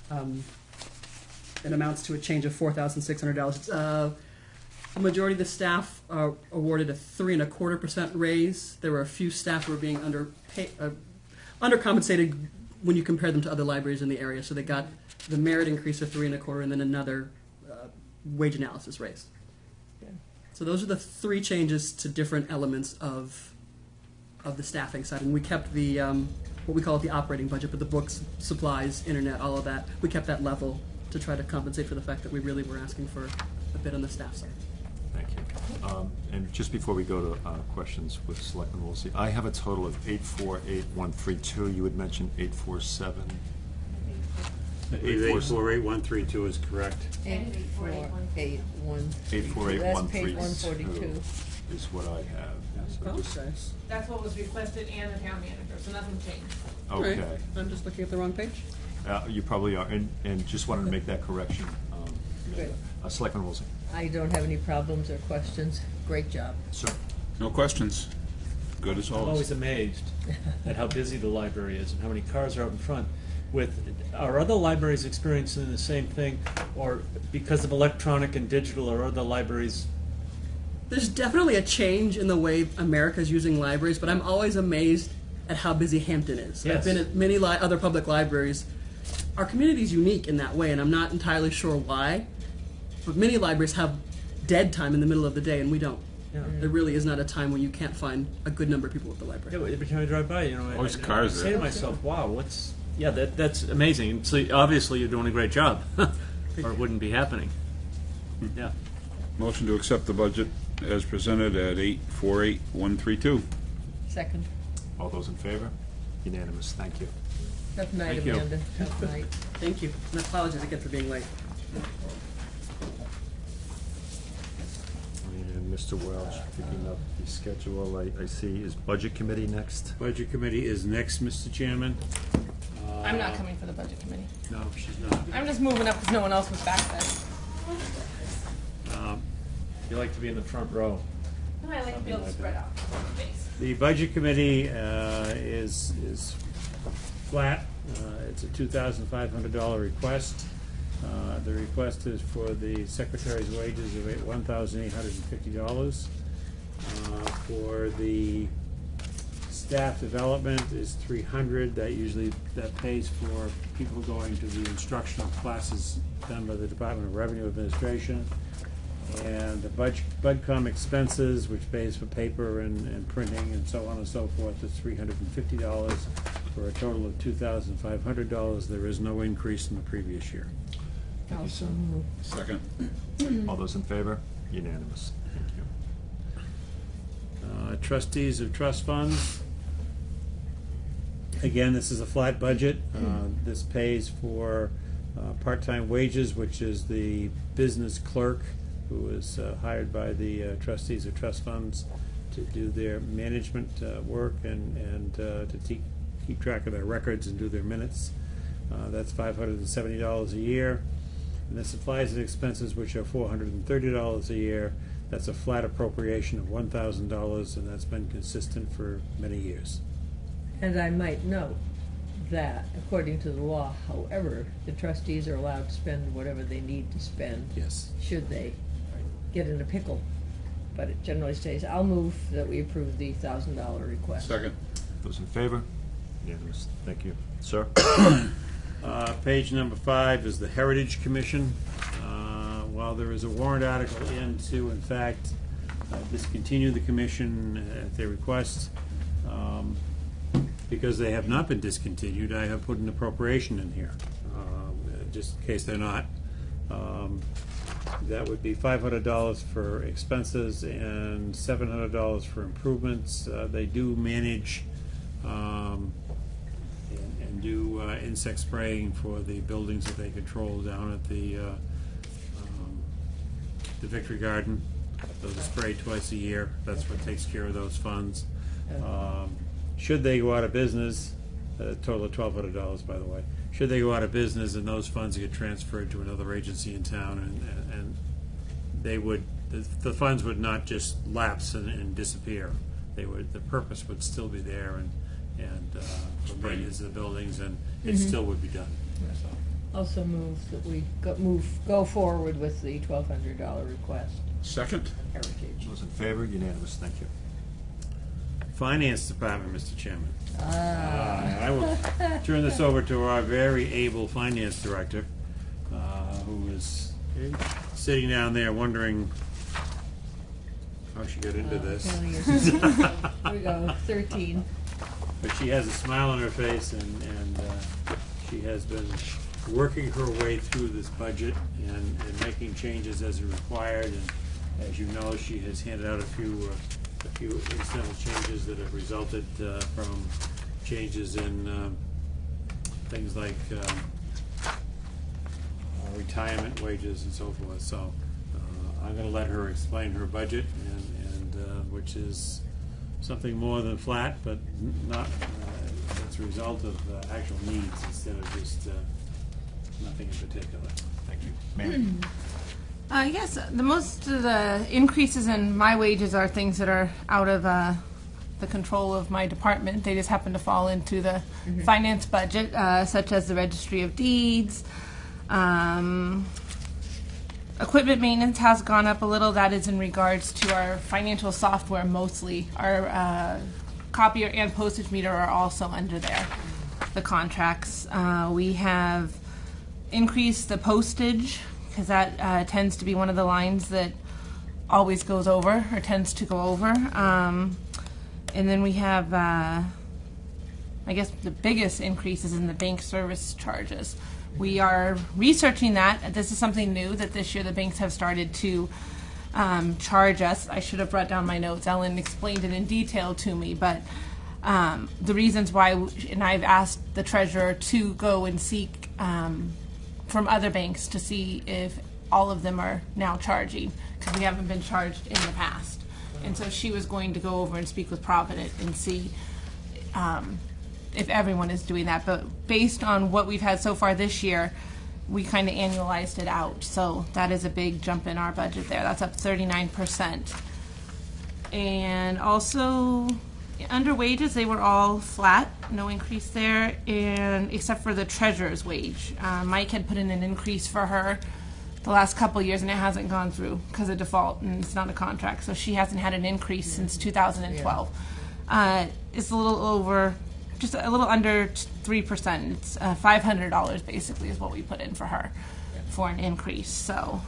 It amounts to a change of $4,600. The majority of the staff are awarded a 3.25% raise. There were a few staff who were being undercompensated when you compare them to other libraries in the area. So they got the merit increase of 3.25% and then another wage analysis raise. Yeah. So those are the three changes to different elements of the staffing side. And we kept the what we call it the operating budget, but the books, supplies, internet, all of that, we kept that level to try to compensate for the fact that we really were asking for a bit on the staff side. Thank you. And just before we go to questions with Selectman Woolsey, I have a total of 848,132. You had mentioned 847. 848,132 is correct. 848,132. That's page 142. Is what I have. So just- That's what was requested and the town manager, so nothing changed. Okay. I'm just looking at the wrong page. You probably are, and just wanted to make that correction. Good. Selectman Woolsey. I don't have any problems or questions. Great job. Sir. No questions. Good as I'm always. always amazed at how busy the library is and how many cars are out in front. Are other libraries experiencing the same thing, or because of electronic and digital, are other libraries? There's definitely a change in the way America's using libraries, but I'm always amazed at how busy Hampton is. Yes. I've been at many other public libraries. Our community is unique in that way, and I'm not entirely sure why. But many libraries have dead time in the middle of the day, and we don't. Yeah. There really is not a time when you can't find a good number of people at the library. Yeah, every time I drive by, Always I cars say there. to myself, "Wow, that's amazing." So obviously, you're doing a great job, or it wouldn't be happening. Yeah. Motion to accept the budget as presented at 848,132. Second. All those in favor? Unanimous, thank you. Tough night, Thank you. Amanda. Tough night. Thank you. And I apologize again for being late. And Mr. Welch, picking up the schedule, I see, is Budget Committee next? Budget Committee is next, Mr. Chairman. I'm not coming for the budget committee. No, she's not. I'm just moving up because no one else was back then. You like to be in the front row. No, I like to be able to spread out. The Budget Committee is flat. It's a $2,500 request. The request is for the secretary's wages of $1,850. For the staff development is $300. That pays for people going to the instructional classes done by the Department of Revenue Administration. And the BudCom expenses, which pays for paper and printing and so on and so forth, is $350 for a total of $2,500. There is no increase in the previous year. Thank you, sir. Second. All those in favor? Unanimous, thank you. Trustees of trust funds. Again, this is a flat budget. This pays for part-time wages, which is the business clerk who is hired by the trustees of trust funds to do their management work and to keep track of their records and do their minutes. That's $570 a year. And the supplies and expenses, which are $430 a year. That's a flat appropriation of $1,000, and that's been consistent for many years. And I might note that, according to the law, however, the trustees are allowed to spend whatever they need to spend. Yes. Should they get in a pickle. But it generally stays. I'll move that we approve the $1,000 request. Second. Those in favor? Unanimous, thank you. Sir? Page number 5 is the Heritage Commission. While there is a warrant article in to, in fact, discontinue the commission at their request, because they have not been discontinued, I have put an appropriation in here, just in case they're not. That would be $500 for expenses and $700 for improvements. They do manage and do insect spraying for the buildings that they control down at the Victory Garden. Those are sprayed twice a year. That's what takes care of those funds. Should they go out of business, a total of $1,200, by the way. Should they go out of business and those funds get transferred to another agency in town, and they would, the funds would not just lapse and disappear. They would, the purpose would still be there, and for maintenance of the buildings, and it still would be done. Also move that we go forward with the $1,200 request. Second. Heritage. Those in favor? Unanimous, thank you. Finance Department, Mr. Chairman. I will turn this over to our very able Finance Director, who is sitting down there wondering how she got into this. Here we go, 13. But she has a smile on her face, and she has been working her way through this budget and making changes as required. And as you know, she has handed out a few incidental changes that have resulted from changes in things like retirement wages and so forth. So I'm going to let her explain her budget, and which is something more than flat, but not. It's a result of actual needs instead of just nothing in particular. Thank you. Ma'am? Yes, the most of the increases in my wages are things that are out of the control of my department. They just happen to fall into the finance budget, such as the Registry of Deeds. Equipment maintenance has gone up a little. That is in regards to our financial software mostly. Our copier and postage meter are also under there, the contracts. We have increased the postage, because that tends to be one of the lines that always goes over, or tends to go over. And then we have, I guess the biggest increase is in the bank service charges. We are researching that. This is something new that this year the banks have started to charge us. I should have brought down my notes. Ellen explained it in detail to me, but the reasons why, and I've asked the treasurer to go and seek from other banks to see if all of them are now charging, because we haven't been charged in the past. And so she was going to go over and speak with Provident and see if everyone is doing that. But based on what we've had so far this year, we kind of annualized it out. So that is a big jump in our budget there. That's up 39%. And also, under wages, they were all flat, no increase there, and except for the treasurer's wage. Mike had put in an increase for her the last couple of years, and it hasn't gone through because of default, and it's not a contract, so she hasn't had an increase since 2012. It's a little over, just a little under 3%. It's $500 basically is what we put in for her for an increase. So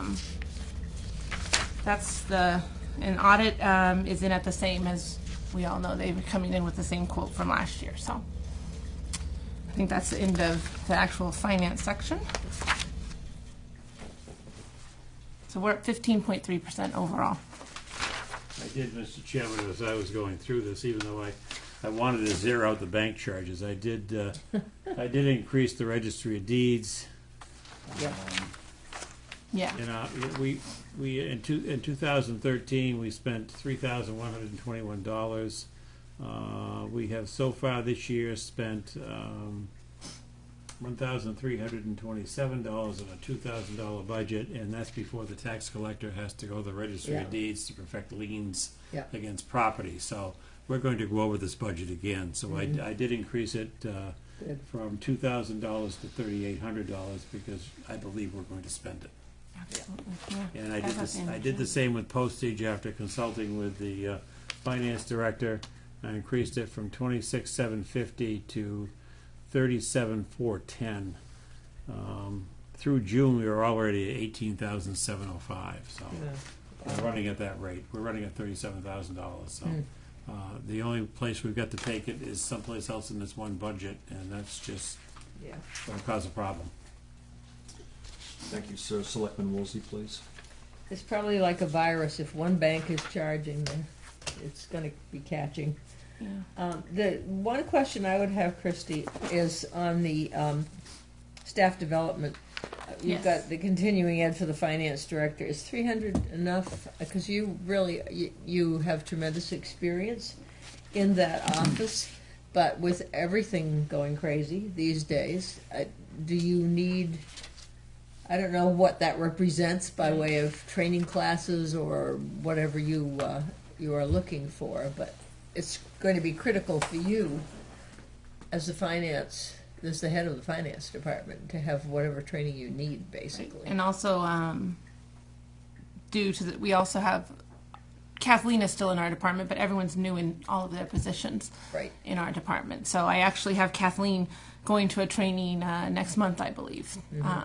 that's the, an audit is in at the same as, we all know they were coming in with the same quote from last year. So I think that's the end of the actual finance section. So we're at 15.3% overall. I did, Mr. Chairman, as I was going through this, even though I wanted to zero out the bank charges, I did increase the registry of deeds. Yeah. You know, we in 2013 we spent $3,121. We have so far this year spent $1,327 on a $2,000 budget, and that's before the tax collector has to go to the registry of deeds to perfect liens against property. So we're going to go over this budget again. So I did increase it from $2,000 to $3,800 because I believe we're going to spend it. Absolutely. And I did the same with postage after consulting with the finance director. I increased it from $26,750 to $37,410. Through June, we were already at $18,705. So we're running at that rate. We're running at $37,000. So the only place we've got to take it is someplace else in this one budget, and that's just going to cause a problem. Thank you, sir. Selectman Woolsey, please. It's probably like a virus. If one bank is charging, then it's going to be catching. The one question I would have, Christy, is on the staff development. You've got the continuing ed for the finance director. Is 300 enough? Because you really you have tremendous experience in that office, but with everything going crazy these days, do you need? I don't know what that represents by way of training classes or whatever you are looking for, but it's going to be critical for you as the head of the finance department to have whatever training you need, basically. And also, due to we also have Kathleen is still in our department, but everyone's new in all of their positions in our department. So I actually have Kathleen going to a training next month, I believe,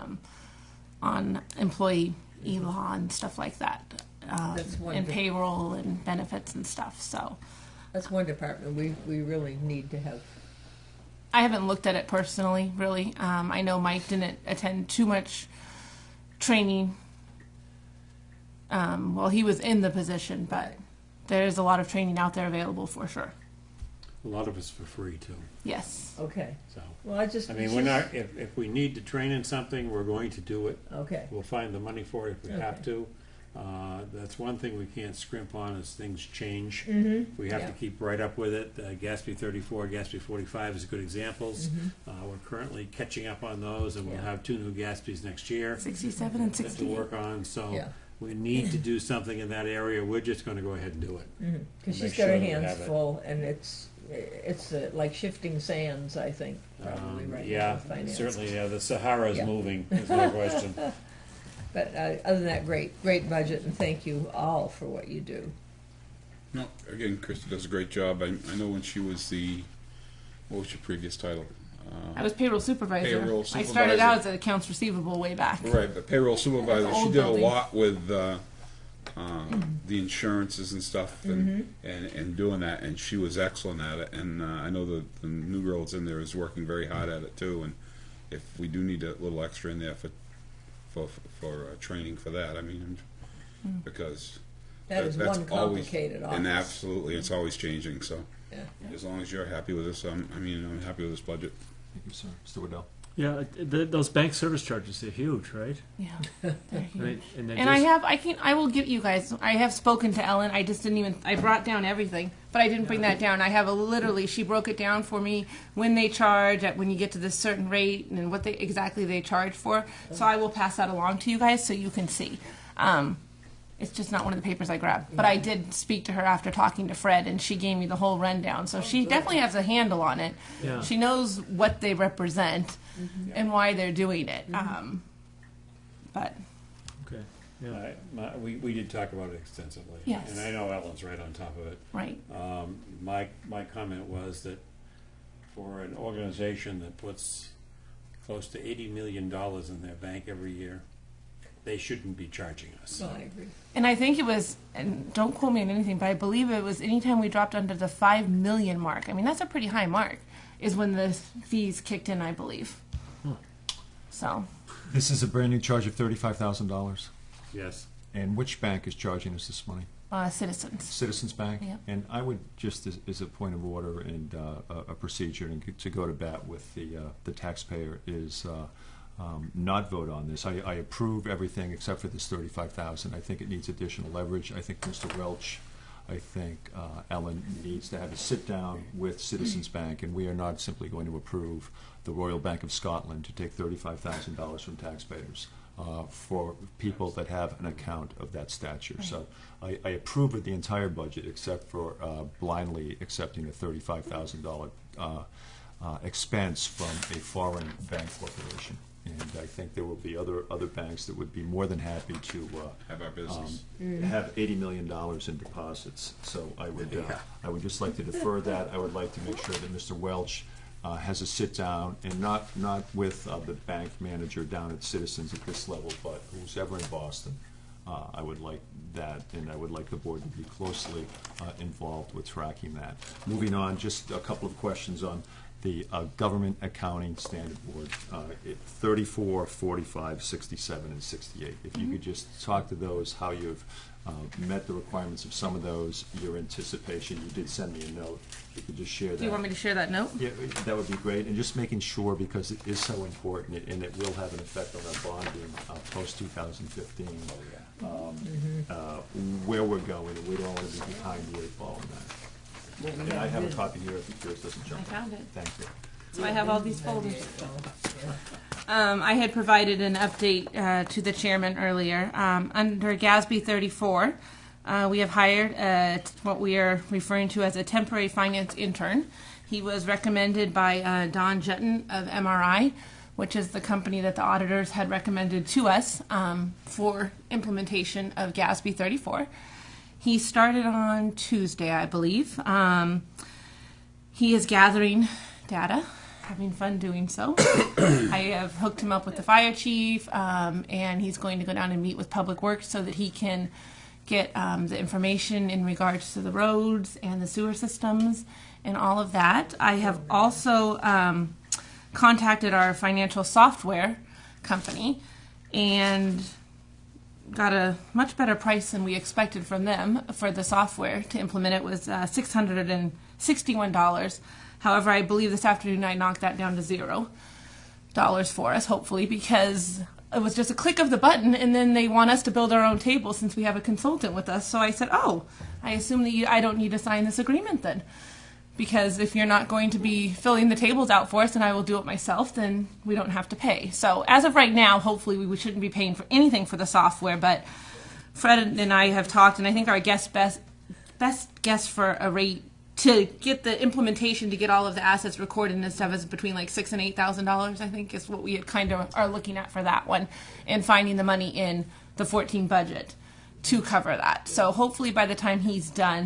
on employee e-law and stuff like that, and payroll and benefits and stuff. So that's one department we really need to have. I haven't looked at it personally, really. I know Mike didn't attend too much training while he was in the position, but there's a lot of training out there available for sure. A lot of it's for free too. Yes. Okay. So well, I mean, we're not. If we need to train in something, we're going to do it. Okay. We'll find the money for it if we have to. That's one thing we can't scrimp on as things change. We have to keep right up with it. Gatsby 34, Gatsby 45 is good examples. We're currently catching up on those, and we'll have 2 new Gatsbys next year. 67 and 68. To work on. So we need to do something in that area. We're just going to go ahead and do it. Because she's got her hands full, and it's like shifting sands, I think, probably right now with finance. Certainly, the Sahara's moving, there's no question. But other than that, great budget, and thank you all for what you do. No, again, Christy does a great job. I know when she was what was your previous title? I was payroll supervisor. Payroll I started supervisor. out as an accounts receivable way back. Right, but payroll supervisor, That's she old did building. a lot with the insurances and stuff and doing that, and she was excellent at it. And I know the new girl that's in there is working very hard at it too. And if we do need a little extra in there for training for that, I mean, because That is that's one always, complicated office. and absolutely, it's always changing. So Yeah. as long as you're happy with this, I'm happy with this budget. Thank you, sir. Mr. Waddell? Yeah, those bank service charges are huge, right? Yeah. They're huge. I mean, and I will give you guys, I have spoken to Ellen, I just didn't even, I brought down everything, but I didn't bring that down. I have literally, she broke it down for me, when they charge, when you get to this certain rate, and what exactly they charge for. So I will pass that along to you guys so you can see. It's just not one of the papers I grabbed. But I did speak to her after talking to Fred, and she gave me the whole rundown. So she definitely has a handle on it. Yeah. She knows what they represent and why they're doing it. But Okay. Yeah. We did talk about it extensively. Yes. And I know Ellen's right on top of it. right. My comment was that for an organization that puts close to $80 million in their bank every year, they shouldn't be charging us. Well, I agree. And I think it was, and don't quote me on anything, but I believe it was anytime we dropped under the 5 million mark. I mean, that's a pretty high mark, is when the fees kicked in, I believe. So, This is a brand new charge of $35,000. Yes. And which bank is charging us this money? Citizens. Citizens Bank? Yep. And I would just, as a point of order and a procedure, and to go to bat with the taxpayer, is not vote on this. I approve everything except for this $35,000. I think it needs additional leverage. I think Mr. Welch, I think Ellen needs to have a sit-down with Citizens Bank, and we are not simply going to approve the Royal Bank of Scotland to take $35,000 from taxpayers for people that have an account of that stature. So I approve of the entire budget except for blindly accepting a $35,000 expense from a foreign bank corporation. And I think there will be other banks that would be more than happy to Have our business. have $80 million in deposits. So I would just like to defer that. I would like to make sure that Mr. Welch has a sit down, and not with the bank manager down at Citizens at this level, but who's ever in Boston. I would like that, and I would like the board to be closely involved with tracking that. Moving on, just a couple of questions on the Government Accounting Standard Board, 34, 45, 67, and 68. If you could just talk to those, how you've met the requirements of some of those, your anticipation. You did send me a note. If you could just share that. Do you want me to share that note? Yeah, that would be great. And just making sure, because it is so important, and it will have an effect on our bonding post-2015, where we're going, and we don't want to be behind the 8 ball on that. And I have a copy here if yours doesn't jump. I found it. Thank you. So I have all these folders. I had provided an update to the chairman earlier. Under GASB 34, we have hired what we are referring to as a temporary finance intern. He was recommended by Don Jutton of MRI, which is the company that the auditors had recommended to us for implementation of GASB 34. He started on Tuesday, I believe. He is gathering data, having fun doing so. I have hooked him up with the fire chief, and he's going to go down and meet with Public Works so that he can get the information in regards to the roads and the sewer systems and all of that. I have also contacted our financial software company and got a much better price than we expected from them for the software to implement it. Was $661. However, I believe this afternoon I knocked that down to $0 for us, hopefully, because it was just a click of the button, and then they want us to build our own table since we have a consultant with us. So I said, oh, I assume that I don't need to sign this agreement then. Because if you're not going to be filling the tables out for us and I will do it myself, then we don't have to pay. So as of right now, hopefully we shouldn't be paying for anything for the software, but Fred and I have talked, and I think our best guess for a rate to get the implementation, to get all of the assets recorded and stuff, is between like $6,000 and $8,000, I think, is what we kind of are looking at for that one, and finding the money in the 14 budget to cover that. So hopefully by the time he's done,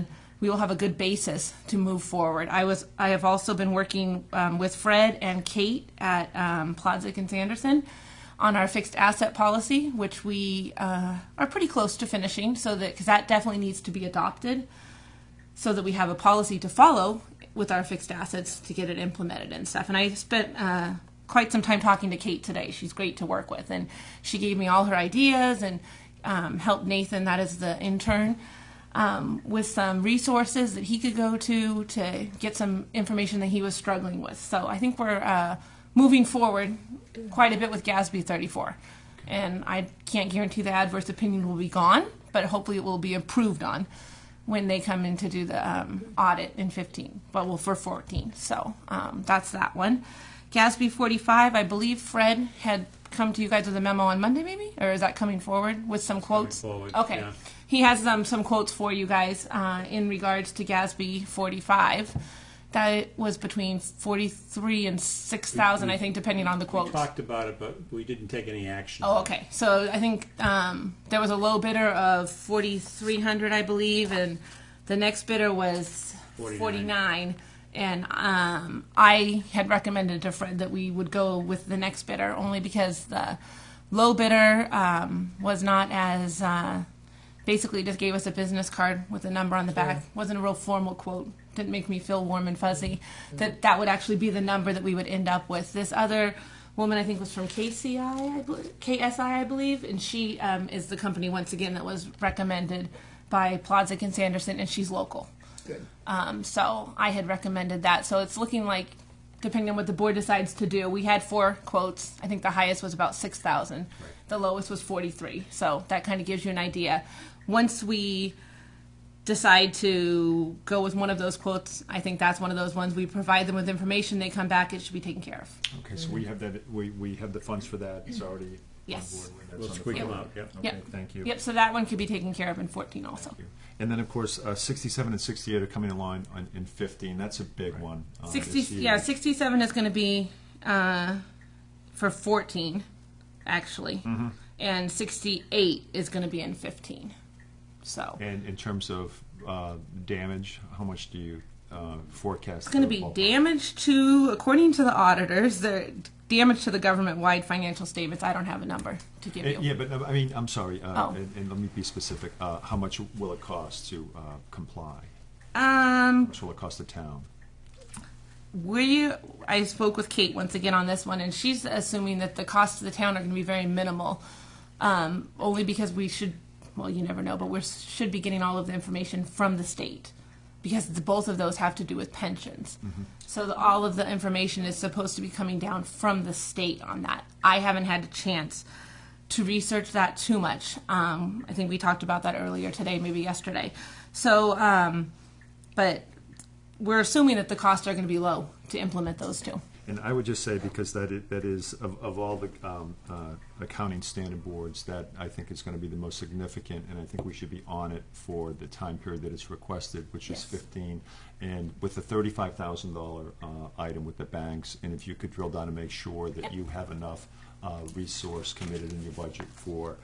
we will have a good basis to move forward. I have also been working with Fred and Kate at Plodzik and Sanderson on our fixed asset policy, which we are pretty close to finishing, so that because that definitely needs to be adopted, so that we have a policy to follow with our fixed assets to get it implemented and stuff. And I spent quite some time talking to Kate today. She's great to work with, and she gave me all her ideas and helped Nathan, that is the intern, with some resources that he could go to get some information that he was struggling with. So I think we're moving forward quite a bit with GASB 34. And I can't guarantee the adverse opinion will be gone, but hopefully it will be improved on when they come in to do the audit in 15, but well, for 14. So that's that one. GASB 45, I believe Fred had come to you guys with a memo on Monday, maybe? Or is that coming forward with some quotes? Forward, okay. yeah. He has some quotes for you guys in regards to GASB 45. That was between 43 and 6,000, I think, depending on the quotes. We talked about it, but we didn't take any action. Oh, okay. So I think there was a low bidder of 4,300, I believe, and the next bidder was 49. And I had recommended to Fred that we would go with the next bidder, only because the low bidder was not as basically just gave us a business card with a number on the back. Wasn't a real formal quote. Didn't make me feel warm and fuzzy. That would actually be the number that we would end up with. This other woman, I think, was from KSI, I believe, and she is the company, once again, that was recommended by Plodzik and Sanderson, and she's local. Good. So I had recommended that. So it's looking like, depending on what the board decides to do, we had 4 quotes. I think the highest was about 6,000. Right. The lowest was 43. So that kind of gives you an idea. Once we decide to go with one of those quotes, I think that's one of those ones. We provide them with information, they come back, it should be taken care of. Okay, so we have that. We have the funds for that. It's already yes. on board. We'll squeak them out. Yep. Okay, thank you. Yep. So that one could be taken care of in 14 also. And then, of course, 67 and 68 are coming in line in 15. That's a big one. 67 is going to be for 14, actually, and 68 is going to be in 15. So. And in terms of damage, how much do you forecast? It's going to be damage to, according to the auditors, the damage to the government-wide financial statements. I don't have a number to give you. Yeah, but I mean, I'm sorry, and let me be specific. How much will it cost to comply? How much will it cost the town? I spoke with Kate once again on this one, and she's assuming that the costs to the town are going to be very minimal, only because we should. Well, you never know, but we should be getting all of the information from the state, because both of those have to do with pensions. So all of the information is supposed to be coming down from the state on that. I haven't had a chance to research that too much. I think we talked about that earlier today, maybe yesterday. So, but we're assuming that the costs are going to be low to implement those two. And I would just say, because that is of all the accounting standard boards, that I think is going to be the most significant, and I think we should be on it for the time period that it's requested, which is 15. And with the $35,000 item with the banks, and if you could drill down and make sure that you have enough resource committed in your budget for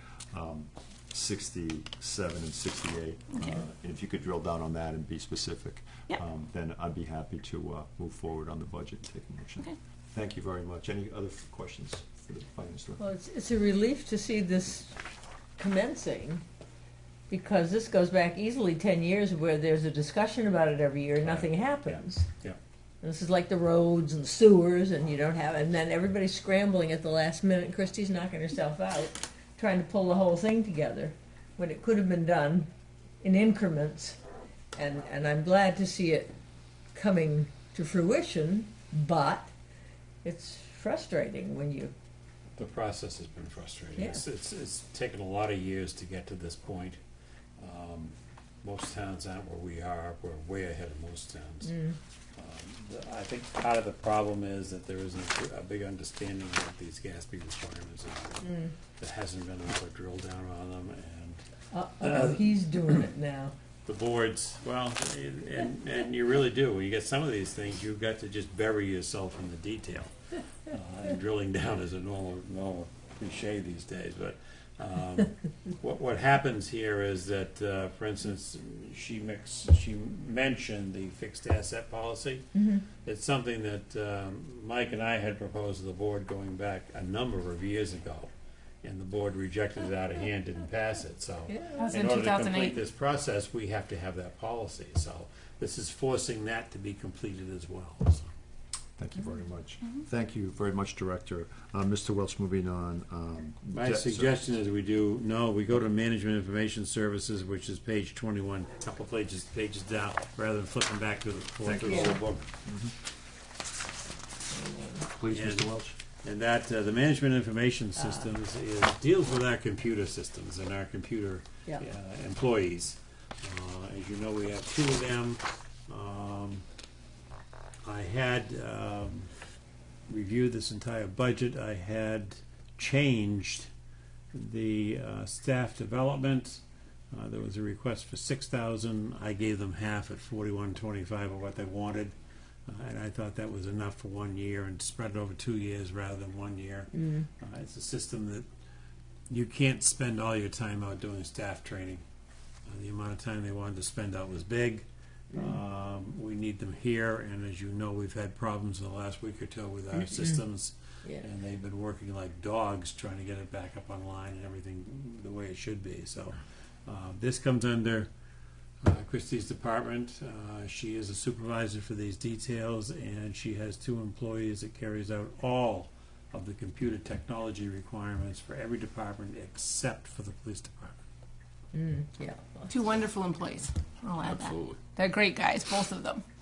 67 and 68, and if you could drill down on that and be specific, then I'd be happy to move forward on the budget and take action. Okay. Thank you very much. Any other questions for the finance director? Well, it's a relief to see this commencing, because this goes back easily 10 years where there's a discussion about it every year and nothing happens. Yeah. This is like the roads and sewers, and you don't have, and then everybody's scrambling at the last minute. Christie's knocking herself out, trying to pull the whole thing together, when it could have been done in increments. And I'm glad to see it coming to fruition, but it's frustrating when you... The process has been frustrating. Yeah. It's taken a lot of years to get to this point. Most towns aren't where we are. We're way ahead of most towns. I think part of the problem is that there isn't a big understanding of these GASB requirements. There hasn't been a lot of drill down on them, and he's doing it now. The boards, well, and you really do. When you get some of these things, you've got to just bury yourself in the detail. And drilling down is a normal cliche these days, but What happens here is that, for instance, she mentioned the fixed asset policy. It's something that Mike and I had proposed to the board going back a number of years ago, and the board rejected it out of hand, didn't pass it. So, That was in in order to 2008. complete this process, we have to have that policy. So, this is forcing that to be completed as well. So. Thank you very much. Thank you very much, Director. Mr. Welch, moving on. My suggestion is we go to Management Information Services, which is page 21, a couple of pages down, rather than flipping back to the whole book. Please, Mr. Welch. And that the Management Information Systems deals with our computer systems and our computer employees. As you know, we have 2 of them. I had reviewed this entire budget. I had changed the staff development. There was a request for $6,000. I gave them half at $41.25 of what they wanted, and I thought that was enough for 1 year and spread it over 2 years rather than 1 year. It's a system that you can't spend all your time out doing staff training. The amount of time they wanted to spend out was big. We need them here, and as you know, we've had problems in the last week or two with our systems, and they've been working like dogs trying to get it back up online and everything the way it should be. So this comes under Christie's department. She is a supervisor for these details, and she has 2 employees that carries out all of the computer technology requirements for every department except for the police department. 2 wonderful employees. I'll add Absolutely. that. They're great guys, both of them.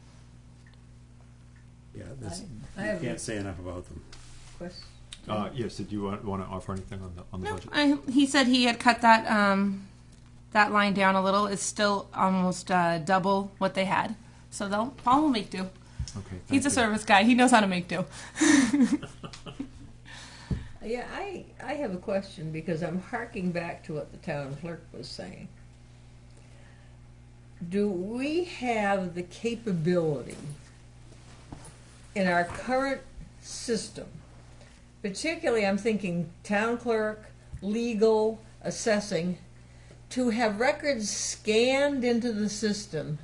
Yeah, I you can't say enough about them. Question? Yes, did you want to offer anything on the No, budget? he said he had cut that that line down a little. It's still almost double what they had. So Paul will make do. Okay. He's a service guy. He knows how to make do. Yeah, I have a question because I'm harking back to what the town clerk was saying. Do we have the capability in our current system, particularly I'm thinking town clerk, legal, assessing, to have records scanned into the system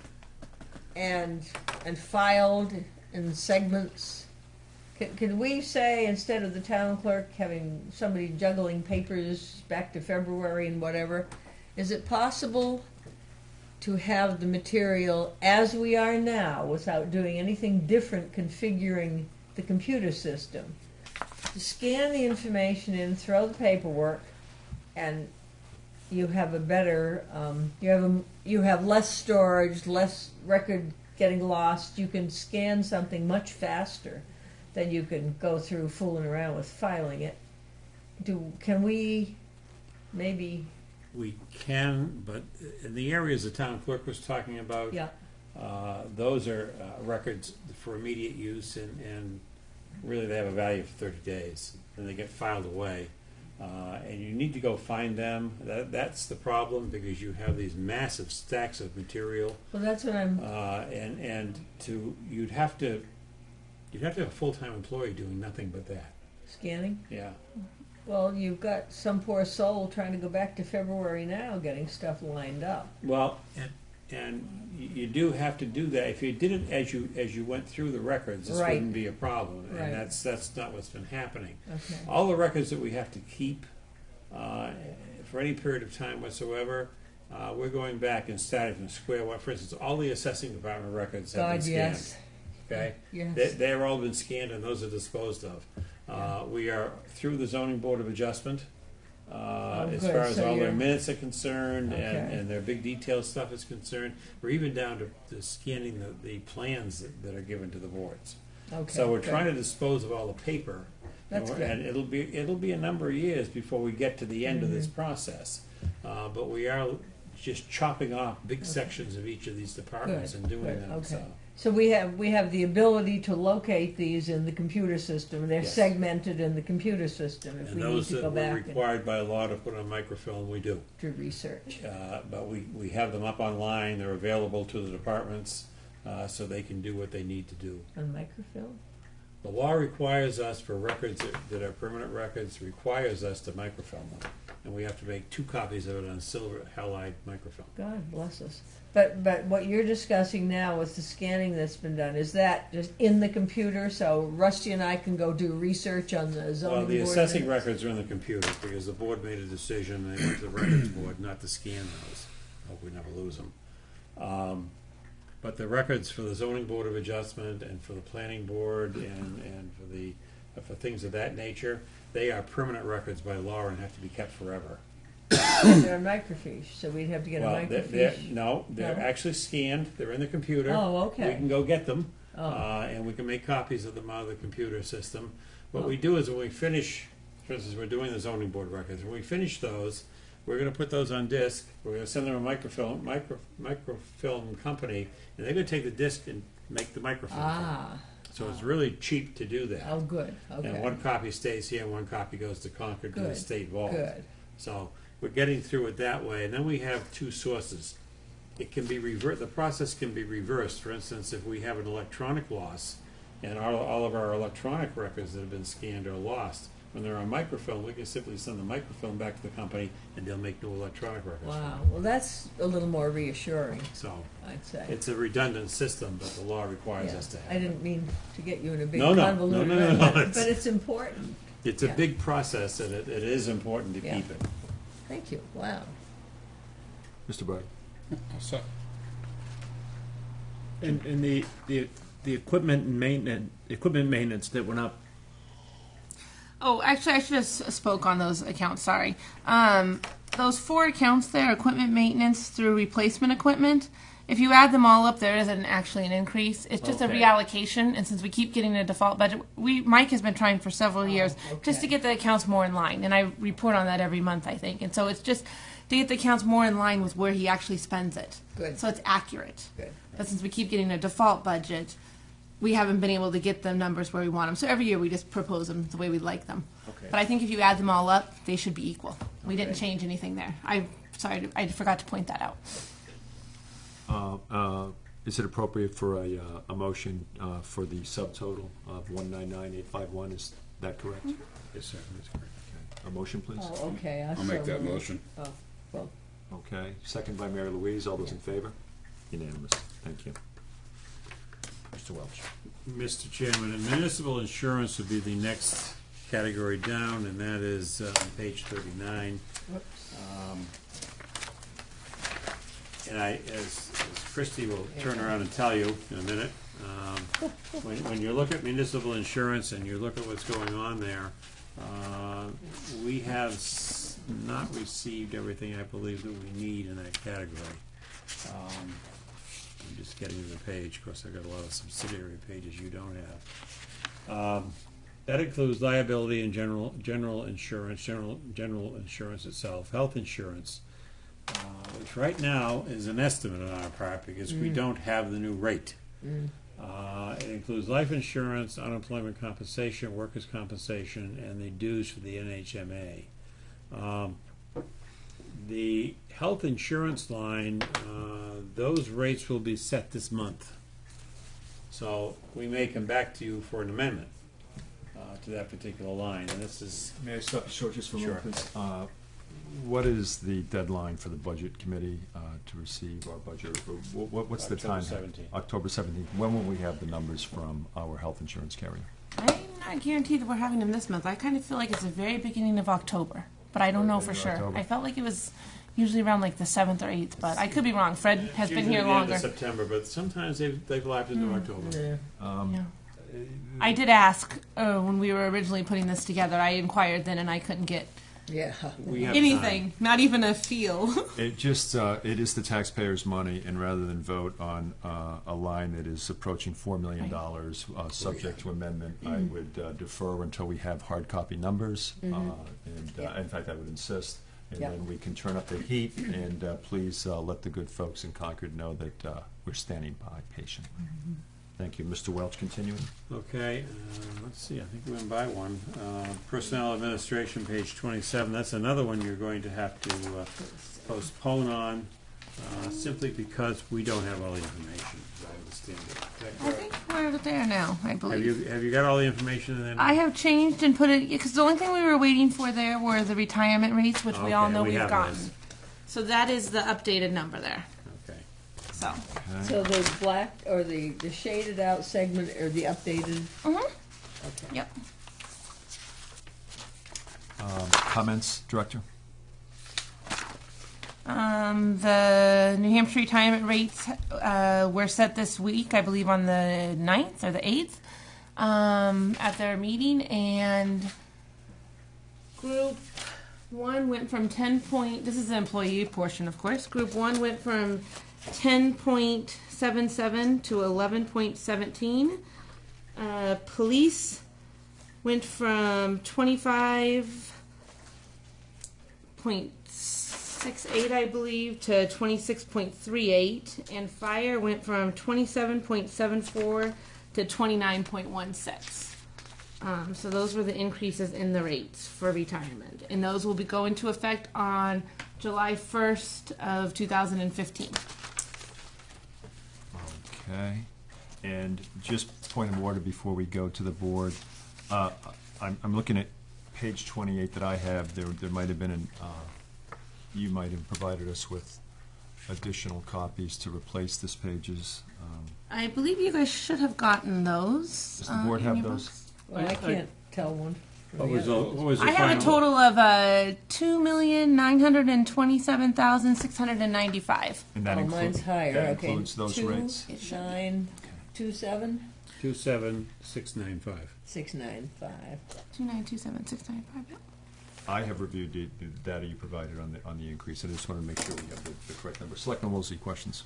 and filed in segments? Can we say, instead of the town clerk having somebody juggling papers back to February and whatever, is it possible to have the material as we are now without doing anything different configuring the computer system? To scan the information in, throw the paperwork, and you have a better, you have less storage, less record getting lost. You can scan something much faster than you can go through fooling around with filing it. Can we maybe? We can, but in the areas the town clerk was talking about, those are records for immediate use, and really they have a value for 30 days, and they get filed away. And you need to go find them. That's the problem, because you have these massive stacks of material. Well, that's what I'm. You'd have to have a full-time employee doing nothing but that. Scanning? Yeah. Well, you've got some poor soul trying to go back to February now, getting stuff lined up. Well, and you do have to do that. If you did it as you went through the records, this Right. wouldn't be a problem, Right. and that's not what's been happening. Okay. All the records that we have to keep for any period of time whatsoever, we're going back and starting from square one. For instance, all the assessing department records have been God, scanned. yes. Okay, Yes. they've all been scanned, and those are disposed of. We are through the zoning board of adjustment. As good. far as So all their you're- minutes are concerned, Okay. and their big detail stuff is concerned, we're even down to scanning the plans that are given to the boards. Okay. So we're good. trying to dispose of all the paper, That's good. and it'll be a number of years before we get to the end of this process. But we are just chopping off big sections of each of these departments Good, and doing good, them. okay. So we have the ability to locate these in the computer system. They're Yes. segmented in the computer system. If And we those need to that go were back required by law to put on microfilm, we do. to research. But we have them up online, they're available to the departments, so they can do what they need to do. On microfilm? The law requires us, for records that are permanent records, requires us to microfilm them. And we have to make 2 copies of it on silver halide microfilm. God bless us. But what you're discussing now is the scanning that's been done. Is that just in the computer, so Rusty and I can go do research on the zoning Well, board? the assessing records are in the computer because the board made a decision, and they went to the records board not to scan those. Hope we never lose them. But the records for the zoning board of adjustment and for the planning board and for things of that nature, they are permanent records by law and have to be kept forever. They're microfiche, so we'd have to get a microfiche. They're actually scanned. They're in the computer. Oh, okay. We can go get them, Oh. and we can make copies of them out of the computer system. What we do is when we finish, for instance, we're doing the zoning board records. When we finish those, we're going to put those on disk. We're going to send them a microfilm company, and they're going to take the disk and make the microfilm. Ah. So it's really cheap to do that. Oh, good. Okay. And 1 copy stays here, and 1 copy goes to Concord to the Good. state vault. Good. So we're getting through it that way, and then we have 2 sources. It can be the process can be reversed. For instance, if we have an electronic loss, and all of our electronic records that have been scanned are lost, when they're on microfilm, we can simply send the microfilm back to the company, and they'll make new electronic records. Wow. Well, that's a little more reassuring, So I'd say. it's a redundant system, but the law requires Yeah. us to have I didn't mean to get you in a big No. convoluted but it's important. It's a big process, and it is important to Yeah. keep it. Thank you. Wow. Mr. Burke? So, And the equipment maintenance that went up. Oh, actually, I should have spoke on those accounts. Sorry. Those 4 accounts there, equipment maintenance through replacement equipment. If you add them all up, there isn't actually an increase. It's just a Okay. reallocation, and since we keep getting a default budget, Mike has been trying for several years just to get the accounts more in line, and I report on that every month, I think. And so it's just to get the accounts more in line with where he actually spends it. Good. So it's accurate. Good. But since we keep getting a default budget, we haven't been able to get the numbers where we want them. So every year we just propose them the way we like them. Okay. But I think if you add them all up, they should be equal. We didn't change anything there. I forgot to point that out. Is it appropriate for a motion for the subtotal of 199,851? Is that correct? Yes, sir. That's correct. A motion, please? Oh, okay. I'll make that motion. Oh, well, Okay. Second by Mary Louise. All those in favor? Unanimous. Thank you. Mr. Welch. Mr. Chairman, and municipal insurance would be the next category down, and that is on page 39. whoops. And as Christie will turn around and tell you in a minute, when you look at municipal insurance and you look at what's going on there, we have not received everything I believe that we need in that category. I'm just getting to the page. Of course, I've got a lot of subsidiary pages you don't have. That includes liability and general insurance, general insurance itself, health insurance, which right now is an estimate on our part because we don't have the new rate. It includes life insurance, unemployment compensation, workers' compensation, and the dues for the NHMA. The health insurance line, those rates will be set this month. So we may come back to you for an amendment to that particular line, and this is... May I stop you short just for a Sure. moment, please? What is the deadline for the Budget Committee to receive our budget? What's the time? October 17th. October 17th. When will we have the numbers from our health insurance carrier? I'm not guaranteed that we're having them this month. I kind of feel like it's the very beginning of October, but I don't know for sure. October. I felt like it was usually around like the 7th or 8th, but I could be wrong. Fred has been usually here the end longer. of September, but sometimes they've lapped into October. Yeah. I did ask when we were originally putting this together. I inquired then, and I couldn't get Yeah. We have anything, not even a feel. It just, it is the taxpayers' money, and rather than vote on a line that is approaching $4 million, subject to amendment, I would defer until we have hard copy numbers, and in fact, I would insist, and then we can turn up the heat, and please let the good folks in Concord know that we're standing by patient. Thank you. Mr. Welch, continuing. Okay, let's see, I think we went by one. Personnel Administration, page 27, that's another one you're going to have to postpone on, simply because we don't have all the information, as I understand it. Is that I correct? think we're have it there now, I believe. Have you got all the information in there? I have changed and put it, because the only thing we were waiting for there were the retirement rates, which we all Okay, know we we've have gotten. those. So that is the updated number there. Okay. So. So the black, or the shaded out segment, or the updated? Mm-hmm. Okay. Yep. Comments, Director? The New Hampshire retirement rates were set this week, I believe on the 9th or the 8th, at their meeting, and Group 1 went from 10 point, this is the employee portion, of course. Group 1 went from 10.77 to 11.17. Police went from 25.68, I believe, to 26.38, and fire went from 27.74 to 29.16. So those were the increases in the rates for retirement, and those will be go into effect on July 1st of 2015. Okay. And just point of order before we go to the board. I'm looking at page 28 that I have. There might have been you might have provided us with additional copies to replace this page's. I believe you guys should have gotten those. Does the board in have your those? books. Well, I can't tell one. What was the I have a final? total of $2,927,695. And that Oh, mine's higher, that okay. includes those rates? 2927 27695. 695. 2,927,695. Yep. I have reviewed the data you provided on the increase. I just want to make sure we have the correct number. Selectman Woolsey, questions?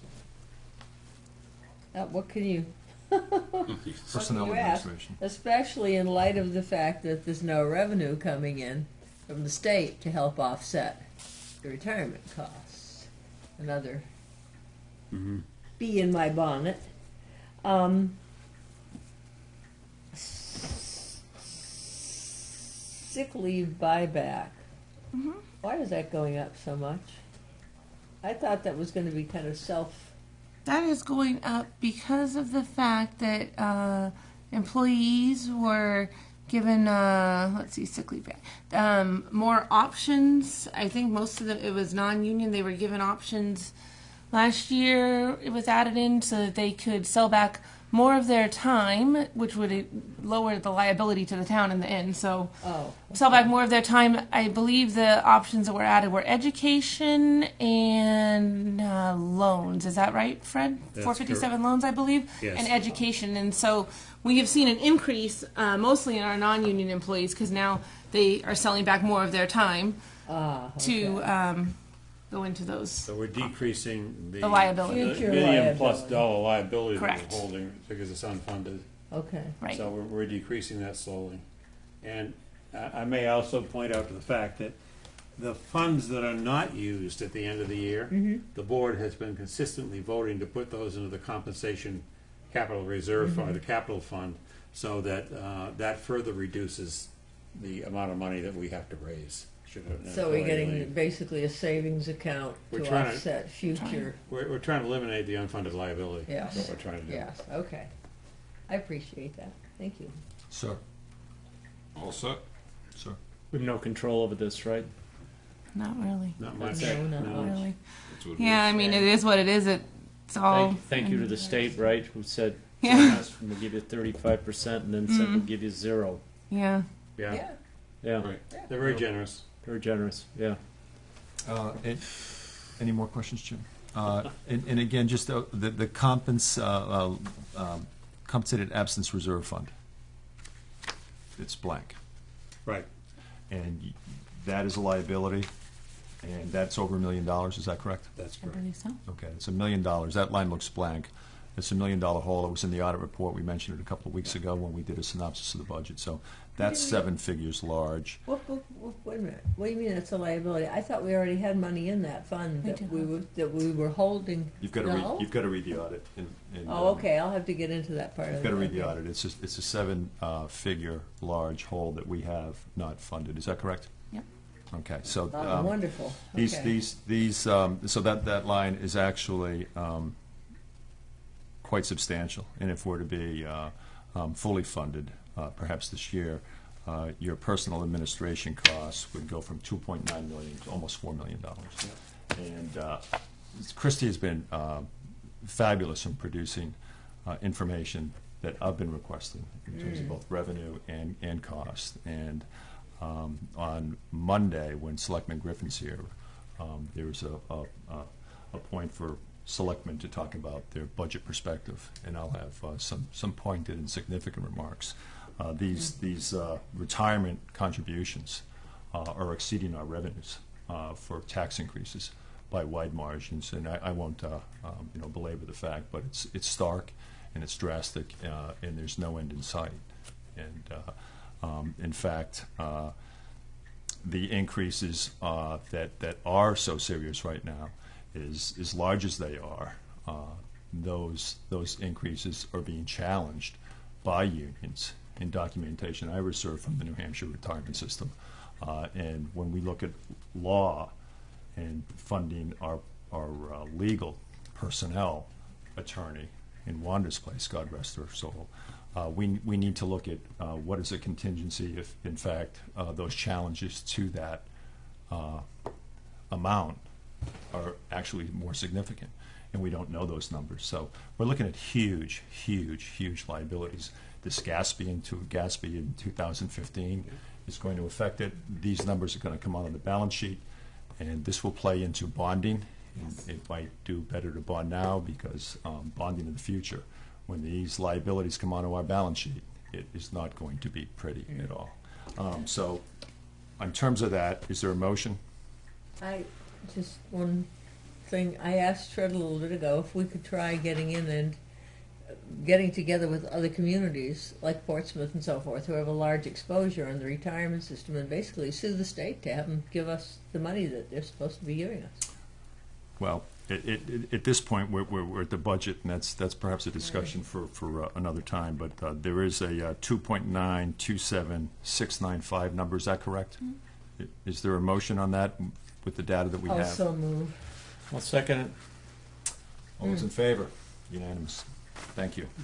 What can you? Personnel you ask? administration. Especially in light of the fact that there's no revenue coming in from the state to help offset the retirement costs. Another bee in my bonnet. Sick leave buyback. Why is that going up so much? I thought that was going to be kind of That is going up because of the fact that employees were given, sick leave, more options. I think most of it was non-union. They were given options last year. It was added in so that they could sell back more of their time, which would lower the liability to the town in the end. So sell back more of their time. I believe the options that were added were education and loans. Is that right, Fred? That's 457 loans, I believe, Yes. and education. And so we have seen an increase mostly in our non-union employees because now they are selling back more of their time to go into those. So we're decreasing the liability. the Future million-plus liability. dollar liability Correct. that we're holding because it's unfunded. Okay. Right. So we're decreasing that slowly. And I may also point out to the fact that the funds that are not used at the end of the year, the board has been consistently voting to put those into the compensation capital reserve fund, the capital fund, so that that further reduces the amount of money that we have to raise. So we're getting basically a savings account We're to trying to- offset future. We're trying to eliminate the unfunded liability. Yes. That's what we're trying to do. Yes. Okay. I appreciate that. Thank you. Sir. All set? Sir. We have no control over this, right? Not really. Not much. No, not No. Really. That's what it Yeah, is. I mean, it is what it is. It's all. Thank you to the state, right, who said, Yeah. we'll give you 35% and then said we'll give you 0. Yeah. Yeah, Yeah. yeah, Right. They're very generous. very generous, yeah. Any more questions, Jim? And again, just the compensated absence reserve fund. It's blank. Right. And that is a liability, and that's over $1 million, is that correct? That's I correct. believe so. Okay, it's $1 million. That line looks blank. It's $1 million hole. It was in the audit report. We mentioned it a couple of weeks ago when we did a synopsis of the budget. So that's 7 figures large. Wait a minute. What do you mean it's a liability? I thought we already had money in that fund We that do. we were holding. You've got to No? read the audit. And, Oh, okay. I'll have to get into that part of it. You've got to read the Okay. audit. It's a 7 figure large hole that we have not funded. Is that correct? Yep. Okay, so Wonderful. these Okay. so that line is actually quite substantial. And if we're to be fully funded, perhaps this year, your personal administration costs would go from $2.9 million to almost $4 million. And Christie has been fabulous in producing information that I've been requesting in terms of both revenue and cost. And on Monday, when Selectman Griffin's here, there was a point for selectmen to talk about their budget perspective, and I'll have some pointed and significant remarks. These retirement contributions are exceeding our revenues for tax increases by wide margins, and I won't belabor the fact, but it's stark and it's drastic, and there's no end in sight. And in fact, the increases that are so serious right now, is as large as they are, those increases are being challenged by unions in documentation I received from the New Hampshire retirement system. And when we look at law and funding our legal personnel attorney in Wanda's place, God rest her soul, we need to look at what is a contingency if, in fact, those challenges to that amount are actually more significant, and we don't know those numbers. So we're looking at huge liabilities. This Gatsby in 2015 is going to affect it. These numbers are going to come out on the balance sheet, and this will play into bonding. Yes. It might do better to bond now because bonding in the future, when these liabilities come onto our balance sheet, it is not going to be pretty at all. So in terms of that, is there a motion? Just one thing. I asked Fred a little bit ago if we could try getting in and getting together with other communities like Portsmouth and so forth who have a large exposure on the retirement system and basically sue the state to have them give us the money that they're supposed to be giving us. Well, at this point, we're at the budget, and that's perhaps a discussion for another time. But there is a 2.927695 number. Is that correct? Mm-hmm. Is there a motion on that with the data that we have? Also move. I'll second it. All those in favor? Unanimous. Thank you.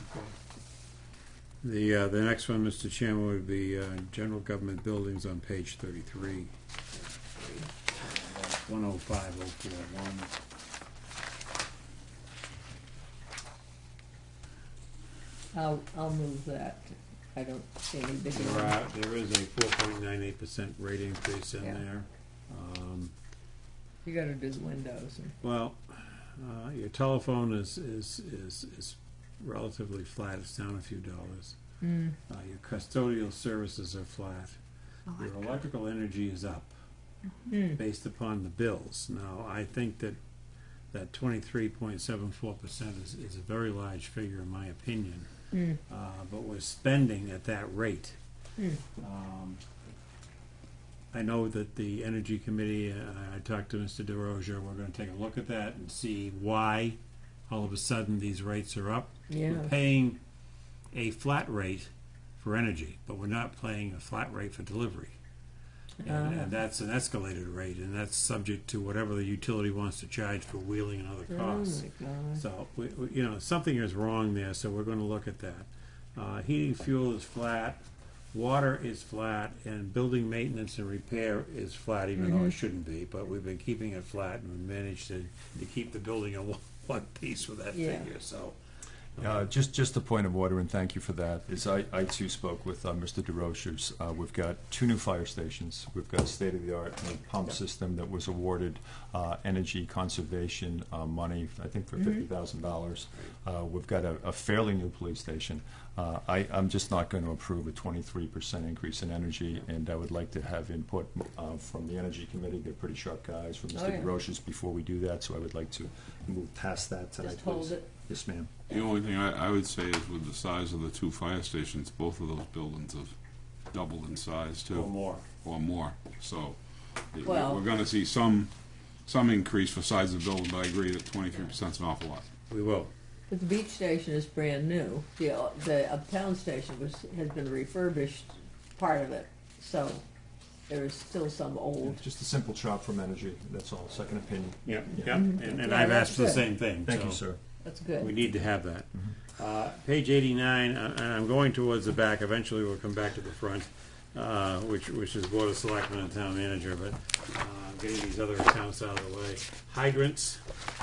The next one, Mr. Chairman, would be general government buildings on page 33. 105041. I'll move that. I don't see any big. There is a 4.98% rate increase in there. You got to do the windows. Well, your telephone is relatively flat. It's down a few dollars. Your custodial services are flat. Your electrical energy is up based upon the bills. Now, I think that 23.74% is a very large figure in my opinion. But we're spending at that rate. I know that the Energy Committee, I talked to Mr. DeRozier, we're going to take a look at that and see why all of a sudden these rates are up. Yeah. We're paying a flat rate for energy, but we're not paying a flat rate for delivery. And that's an escalated rate, and that's subject to whatever the utility wants to charge for wheeling and other costs. Oh my God. So, something is wrong there, so we're going to look at that. Heating fuel is flat, water is flat, and building maintenance and repair is flat, even though it shouldn't be, but we've been keeping it flat, and we've managed to keep the building in one piece with that figure. So. Just a point of order, and thank you for that, is I too spoke with Mr. DeRozier. We've got 2 new fire stations. We've got a state-of-the-art pump system that was awarded energy conservation money, I think for $50,000. We've got a fairly new police station. I'm just not going to approve a 23% increase in energy, and I would like to have input from the Energy Committee. They're pretty sharp guys, from Mr. DeRozier's before we do that, so I would like to move past that tonight, Just hold please. it. Yes, ma'am. The only thing I would say is with the size of the 2 fire stations, both of those buildings have doubled in size too. Or more. So Well, we're going to see some increase for size of the building, but I agree that 23% is an awful lot. We will. but the beach station is brand new. The uptown station has been refurbished, part of it. So there's still some old. Just a simple chop from energy, that's all, second opinion. And I've asked for the same thing. Thank you, sir. That's good. We need to have that. Page 89, and I'm going towards the back. Eventually, we'll come back to the front, which is Board of Selectmen and Town Manager, but getting these other accounts out of the way. Hydrants.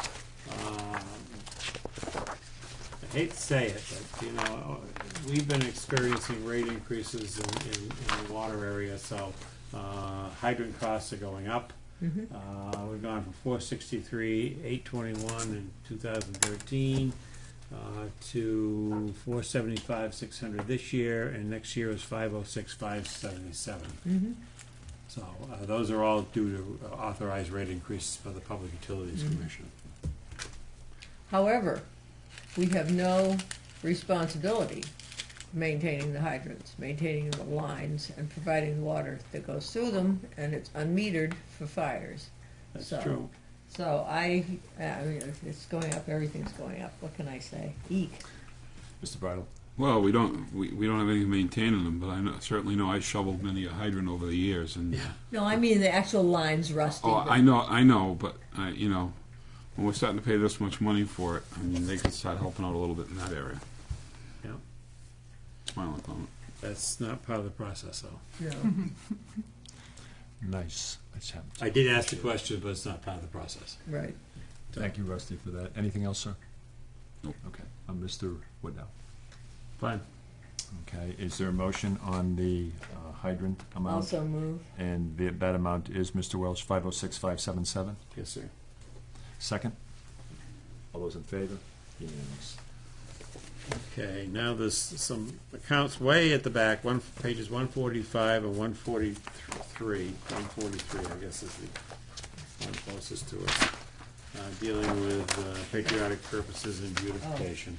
I hate to say it, but, you know, we've been experiencing rate increases in the water area, so hydrant costs are going up. We've gone from 463, 821 in 2013 to 475, 600 this year, and next year is 506, 577. So those are all due to authorized rate increases by the Public Utilities Commission. However, we have no responsibility maintaining the hydrants, maintaining the lines, and providing the water that goes through them, and it's unmetered for fires. That's So- true. So I mean, it's going up, everything's going up, what can I say? Eek. Mr. Bridle? Well, we don't have anything maintaining them, but I certainly know I shoveled many a hydrant over the years, and No, I mean the actual lines rusty. oh, but- I know, but you know, when we're starting to pay this much money for it, I mean, they could start helping out a little bit in that area. Yeah. That's my only comment. That's not part of the process, though. No. Nice. Let's have- I did ask the question, but it's not part of the process. Right. Thank you, Rusty, for that. Anything else, sir? Nope. Okay. Mr. Woodnow. Fine. Okay. Is there a motion on the hydrant amount? Also move. And that amount is, Mr. Welch, 506, 577? Yes, sir. Second? All those in favor? Unanimous. Okay, now there's some accounts way at the back, pages 145 and 143. 143, I guess, is the one closest to us. Dealing with patriotic purposes and beautification.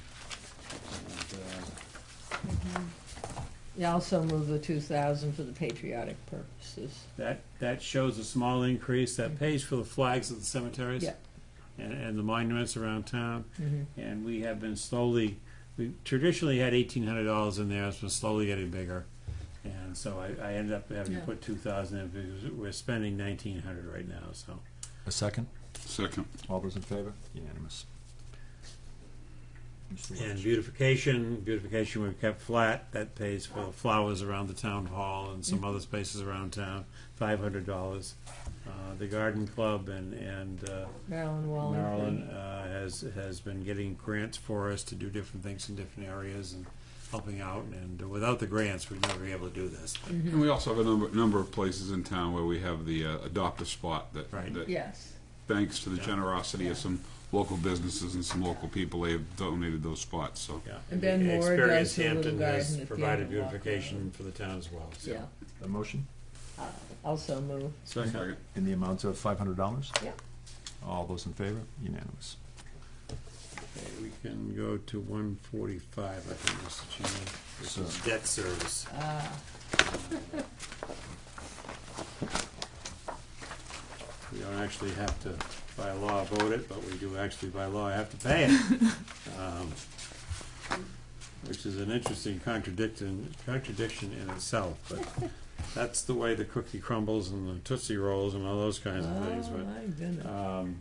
Yeah, also move the 2,000 for the patriotic purposes. That shows a small increase. That pays for the flags of the cemeteries. Yeah. And the monuments around town. Mm-hmm. And we have been slowly, we traditionally had $1,800 in there. It's been slowly getting bigger. And so I ended up having to put 2,000 in because we're spending 1,900 right now. So A second? Second. All those in favor? Unanimous. Mr. And Welch. beautification we've kept flat. That pays for the flowers around the town hall and some other spaces around town. $500. The garden club and Marilyn Wallingford. Maryland has been getting grants for us to do different things in different areas and helping out. And without the grants, we'd never be able to do this. And we also have a number of places in town where we have the adopt a spot that, Right. that Yes. thanks to the generosity of some local businesses and some local people, they have donated those spots. So Yeah. And Ben Moore Experience does the little Hampton garden has at the end provided of the walkway. beautification for the town as well. So. Yeah. A motion? Also move. second. In the amount of $500? Yeah. All those in favor? Unanimous. Okay, we can go to 145, I think, Mr. Chairman. This So- is debt service. We don't actually have to, by law, vote it, but we do actually, by law, have to pay it. Which is an interesting contradiction in itself, but that's the way the cookie crumbles and the Tootsie Rolls and all those kinds of things. Oh, But my goodness.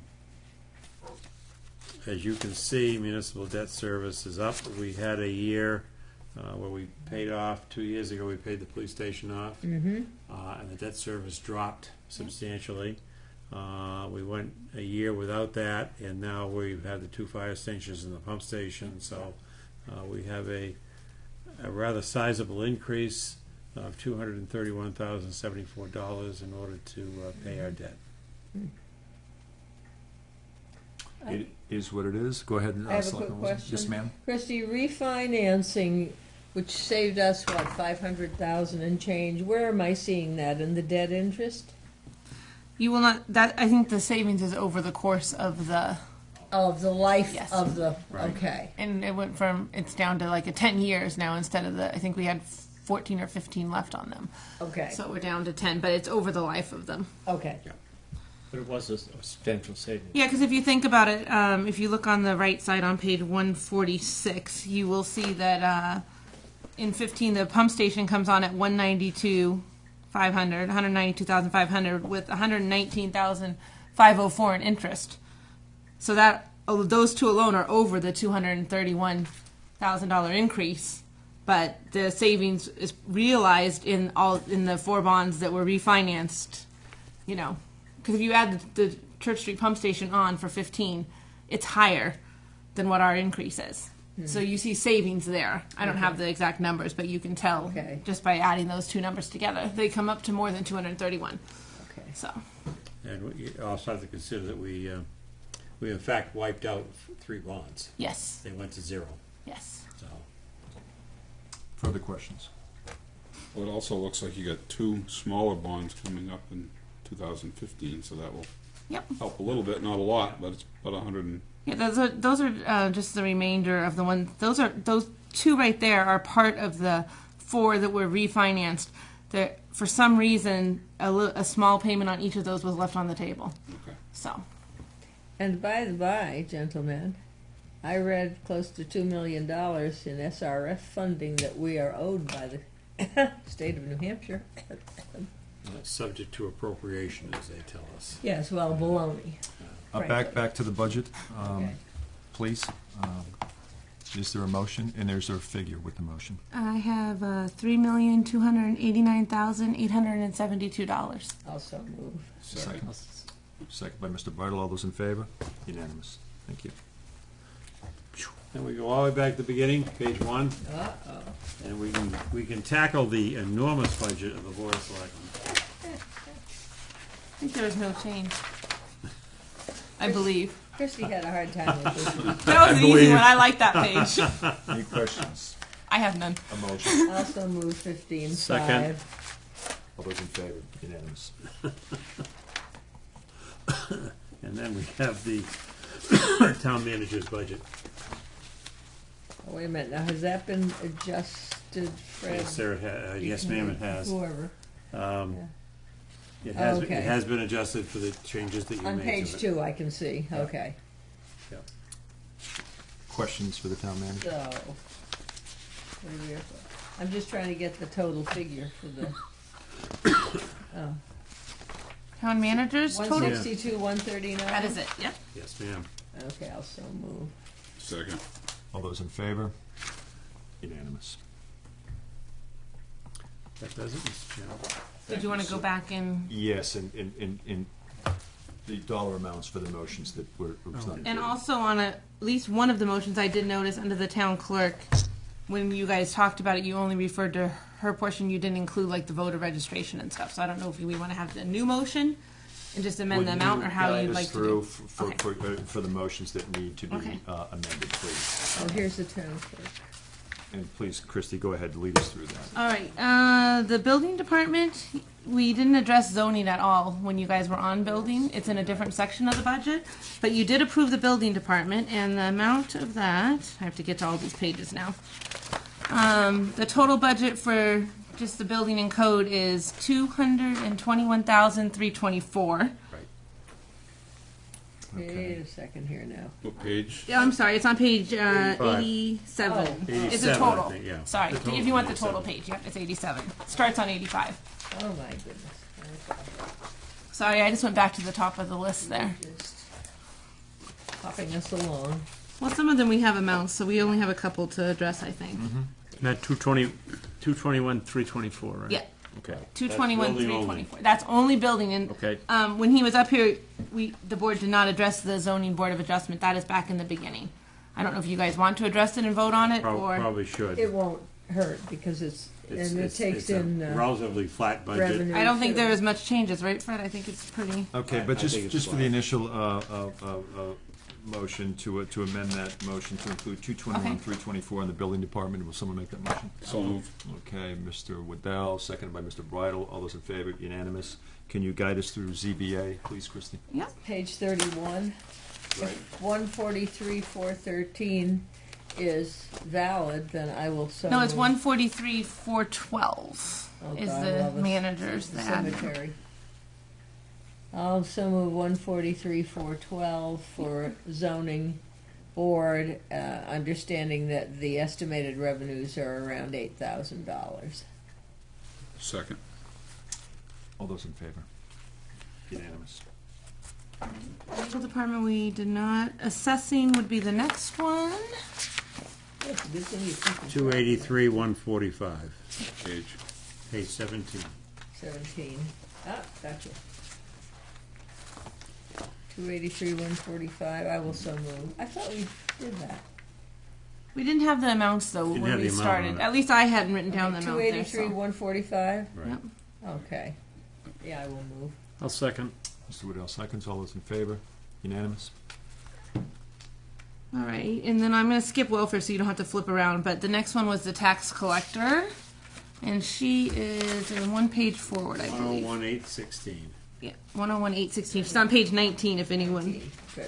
as you can see, municipal debt service is up. We had a year where we paid off, 2 years ago, we paid the police station off. Mm-hmm. And the debt service dropped substantially. We went a year without that, and now we've had the 2 fire stations and the pump station, so we have a rather sizable increase of $231,074 in order to pay our debt. It is what it is. Go ahead. I have a quick Selectman Wilson. question. Yes, ma'am. Christie, refinancing, which saved us, what, 500,000 and change, where am I seeing that? In the debt interest? You will not, that, I think the savings is over the course of the, Of the life Yes. of the, Right. okay. and it went from, it's down to like 10 years now instead of I think we had 14 or 15 left on them. Okay, So we're down to 10, but it's over the life of them. okay. But it was a substantial savings. Yeah, because if you think about it, if you look on the right side on page 146, you will see that in 15 the pump station comes on at 192,500 with 119,504 in interest. So that those two alone are over the $231,000 increase, but the savings is realized in the 4 bonds that were refinanced. You know, because if you add the Church Street pump station on for 15, it's higher than what our increase is. So you see savings there. I don't have the exact numbers, but you can tell just by adding those two numbers together. They come up to more than 231. Okay. So. And you also have to consider that we in fact wiped out 3 bonds. Yes. They went to 0. Yes. So. Further questions? Well, it also looks like you got 2 smaller bonds coming up in 2015, so that will help a little bit, not a lot, but it's about 100 and... Yeah, those are just the remainder of the ones. Those 2 right there are part of the 4 that were refinanced. There, for some reason, a small payment on each of those was left on the table. Okay. So. And by the by, gentlemen, I read close to $2 million in SRF funding that we are owed by the state of New Hampshire. Subject to appropriation, as they tell us. Yes, well, baloney. Back to the budget, please. Is there a motion, and is there a figure with the motion? I have $3,289,872. Also move. Second by Mr. Bartle. All those in favor? Unanimous. Thank you. And we go all the way back to the beginning, page 1. Uh-oh. And we can tackle the enormous budget of the Board of Selectmen. I think there was no change. I believe. Christy had a hard time with this one. That was an easy one. I like that page. Any questions? I have none. A motion. Also move 15.5. Second. All those in favor? Unanimous. And then we have the town manager's budget. Oh, wait a minute. Now, has that been adjusted, Fred? Yes, sir, yes, ma'am, it has. Whoever. It has, Okay. it has been adjusted for the changes that you made On to page it. 2, I can see. Okay. Yep. Questions for the town manager? So, I'm just trying to get the total figure for the. Oh. Town manager's total? 162, 139. That is it. Yep. Yes, ma'am. Okay, I'll so move. Second. All those in favor? Unanimous. That does it, Mr. Chairman. Did you want to go back and? Yes, in the dollar amounts for the motions that were presented. And also on at least one of the motions, I did notice under the town clerk, when you guys talked about it, you only referred to her portion. You didn't include like the voter registration and stuff. So I don't know if we want to have the new motion and just amend the amount, or how you'd like to do. For the motions that need to be amended, please. Oh, here's the town clerk. And please, Christy, go ahead, lead us through that. All right. The building department, we didn't address zoning at all when you guys were on building. It's in a different section of the budget. But you did approve the building department, and the amount of that, I have to get to all these pages now. The total budget for just the building and code is $221,324. Wait a second here now. What page? Yeah, I'm sorry. It's on page 87. Oh. It's a 87, total. I think, yeah. Sorry, The total if you want the 87. total page, yep, it's 87. Starts on 85. Oh, my goodness. Sorry, I just went back to the top of the list there. Just popping us along. Well, some of them we have amounts, so we only have a couple to address, I think. That 221, 324, right? Yeah. Okay. 221, building 324. That's only building. And Okay. when he was up here, the board did not address the zoning board of adjustment. That is back in the beginning. I don't know if you guys want to address it and vote on it, or Probably should. It won't hurt because it takes in a relatively flat budget. revenue. I don't think too. there is much changes, right, Fred? I think it's pretty. Okay, I but think it's just for fine. the initial motion to amend that motion to include 221, 324 in the building department, will someone make that motion? So moved. Okay, Mr. Waddell, seconded by Mr. Bridle. All those in favor, unanimous. Can you guide us through ZBA, please, Christie? Yep. Page 31. Right. If 143, 413 is valid, then I will so No, it's move. 143, 412 Oh, is God, the love us. manager's the admin. Cemetery. I'll also move 143, 412 for zoning board, understanding that the estimated revenues are around $8,000. Second. All those in favor? Unanimous. Legal department, we did not. Assessing would be the next one. That's a good thing you keep it. 283, 145. Page. Page 17. 17. Ah, gotcha. 283, 145. I will so move. I thought we did that. We didn't have the amounts though Didn't when have we the amount started. on it. At least I hadn't written down the amount there. 283, 145. Right. Yep. Okay. Yeah, I will move. I'll second. Mr. Waddell seconds. All those in favor? Unanimous? All right, and then I'm going to skip welfare so you don't have to flip around. But the next one was the tax collector, and she is in one page forward, I believe. 101, 816. Yeah, 101, 816. She's on page 19. If anyone. Good.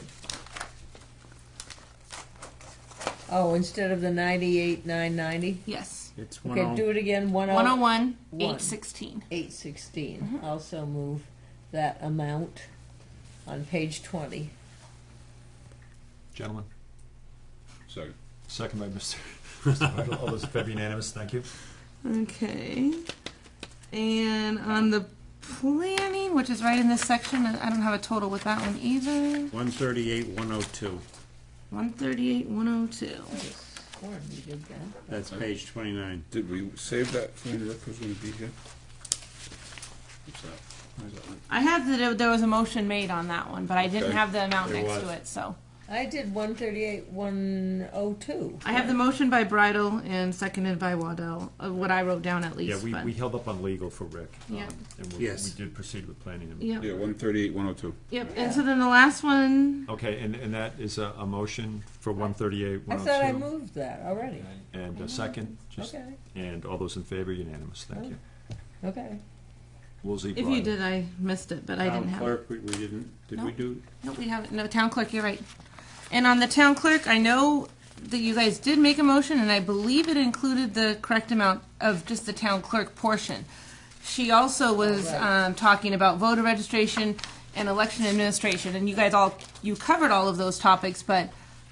Oh, instead of the 98, 990? Yes. It's Okay, do it again. 101, 816. 816. Also move that amount on page 20. Gentlemen? Second. Second by Mr. Waddell. All those in favor? Unanimous? Thank you. Okay. And on the planning, which is right in this section, I don't have a total with that one either. 138, 102. 138, 102. Sworn we did that. That's page 29. Did we save that for when Rick was going to be here? What's that? Where's that one? I have that there was a motion made on that one, but I didn't Okay. have the amount There next was. to it, so. I did 138, 102. I have the motion by Bridle and seconded by Waddell, what I wrote down at least. Yeah, but- we held up on legal for Rick. Yeah. And Yes. we did proceed with planning. And- Yep. Yeah, 138, 102. Yep, and so then the last one, Okay, and that is a motion for 138, I 102? thought I moved that already. And a second? Just- Okay. And all those in favor? Unanimous? Thank you. Okay. Woolsey, if you Bridle. did, I missed it, but I didn't Town have it. clerk, we didn't. Did we No. do? Nope, we haven't. No, town clerk, you're right. And on the town clerk, I know that you guys did make a motion, and I believe it included the correct amount of just the town clerk portion. She also was talking about voter registration and election administration, and you guys you covered all of those topics, but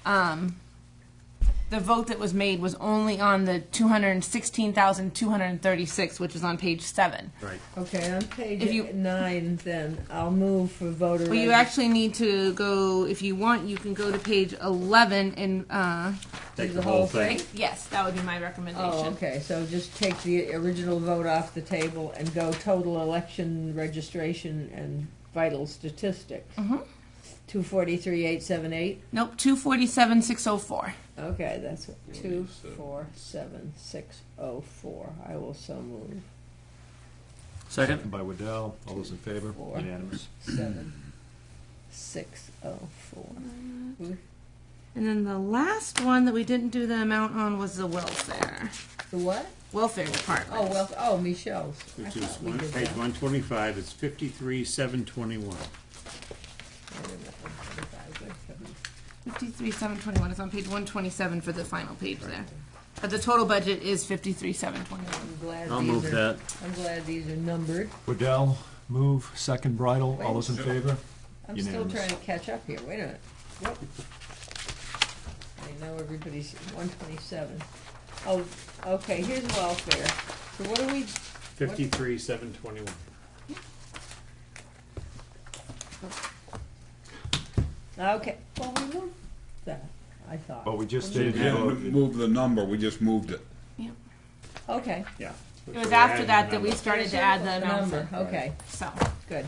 the vote that was made was only on the 216,236, which is on page 7. Right. Okay, on page If you- 9, then I'll move for voter. Well, you actually need to go, if you want, you can go to page 11 and, Take the whole thing? yes, that would be my recommendation. Oh, okay, so just take the original vote off the table and go total election registration and vital statistics. 243,878. Nope, 247,604. Okay, that's 247,604. I will so move. Second. By Waddell. All those in favor? 4, Unanimous? 7,604. And then the last one that we didn't do the amount on was the welfare. The what? Welfare department. Michelle's. I Which is thought we did page that. 125. It's 53,721. 53,721. It's on page 127 for the final page there. But the total budget is 53,721. I'm glad I'll these move are, that. I'm glad these are numbered. Waddell, move. Second, Bridle. All those in favor? I'm Unanimous. still trying to catch up here. Wait a minute. Yep. I know everybody's 127. Oh, okay, here's welfare. So what do we, 53,721. okay, well, we moved that, I thought. Oh, we just We did. didn't move the number, we just moved it. Okay. Yeah. It was after that that we started to add the amounts number. in. Okay, So, good.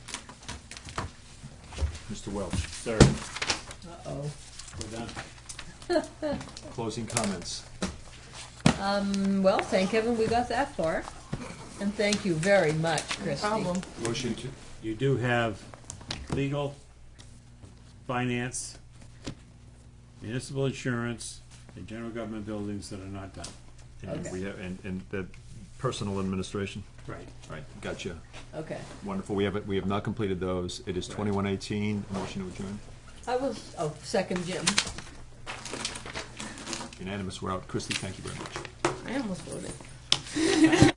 Mr. Welch, Third. Uh-oh. We're done. closing comments. Well, thank heaven we got that far. And thank you very much, Christie. problem. Motion to, You do have legal, finance, municipal insurance, and general government buildings that are not done. and Okay. we have, and the personal administration. Right. Right, gotcha. Okay. Wonderful. We have not completed those. It is 21:18. Motion to adjourn. Second, Jim. Unanimous. We're out. Christie, thank you very much. I almost voted.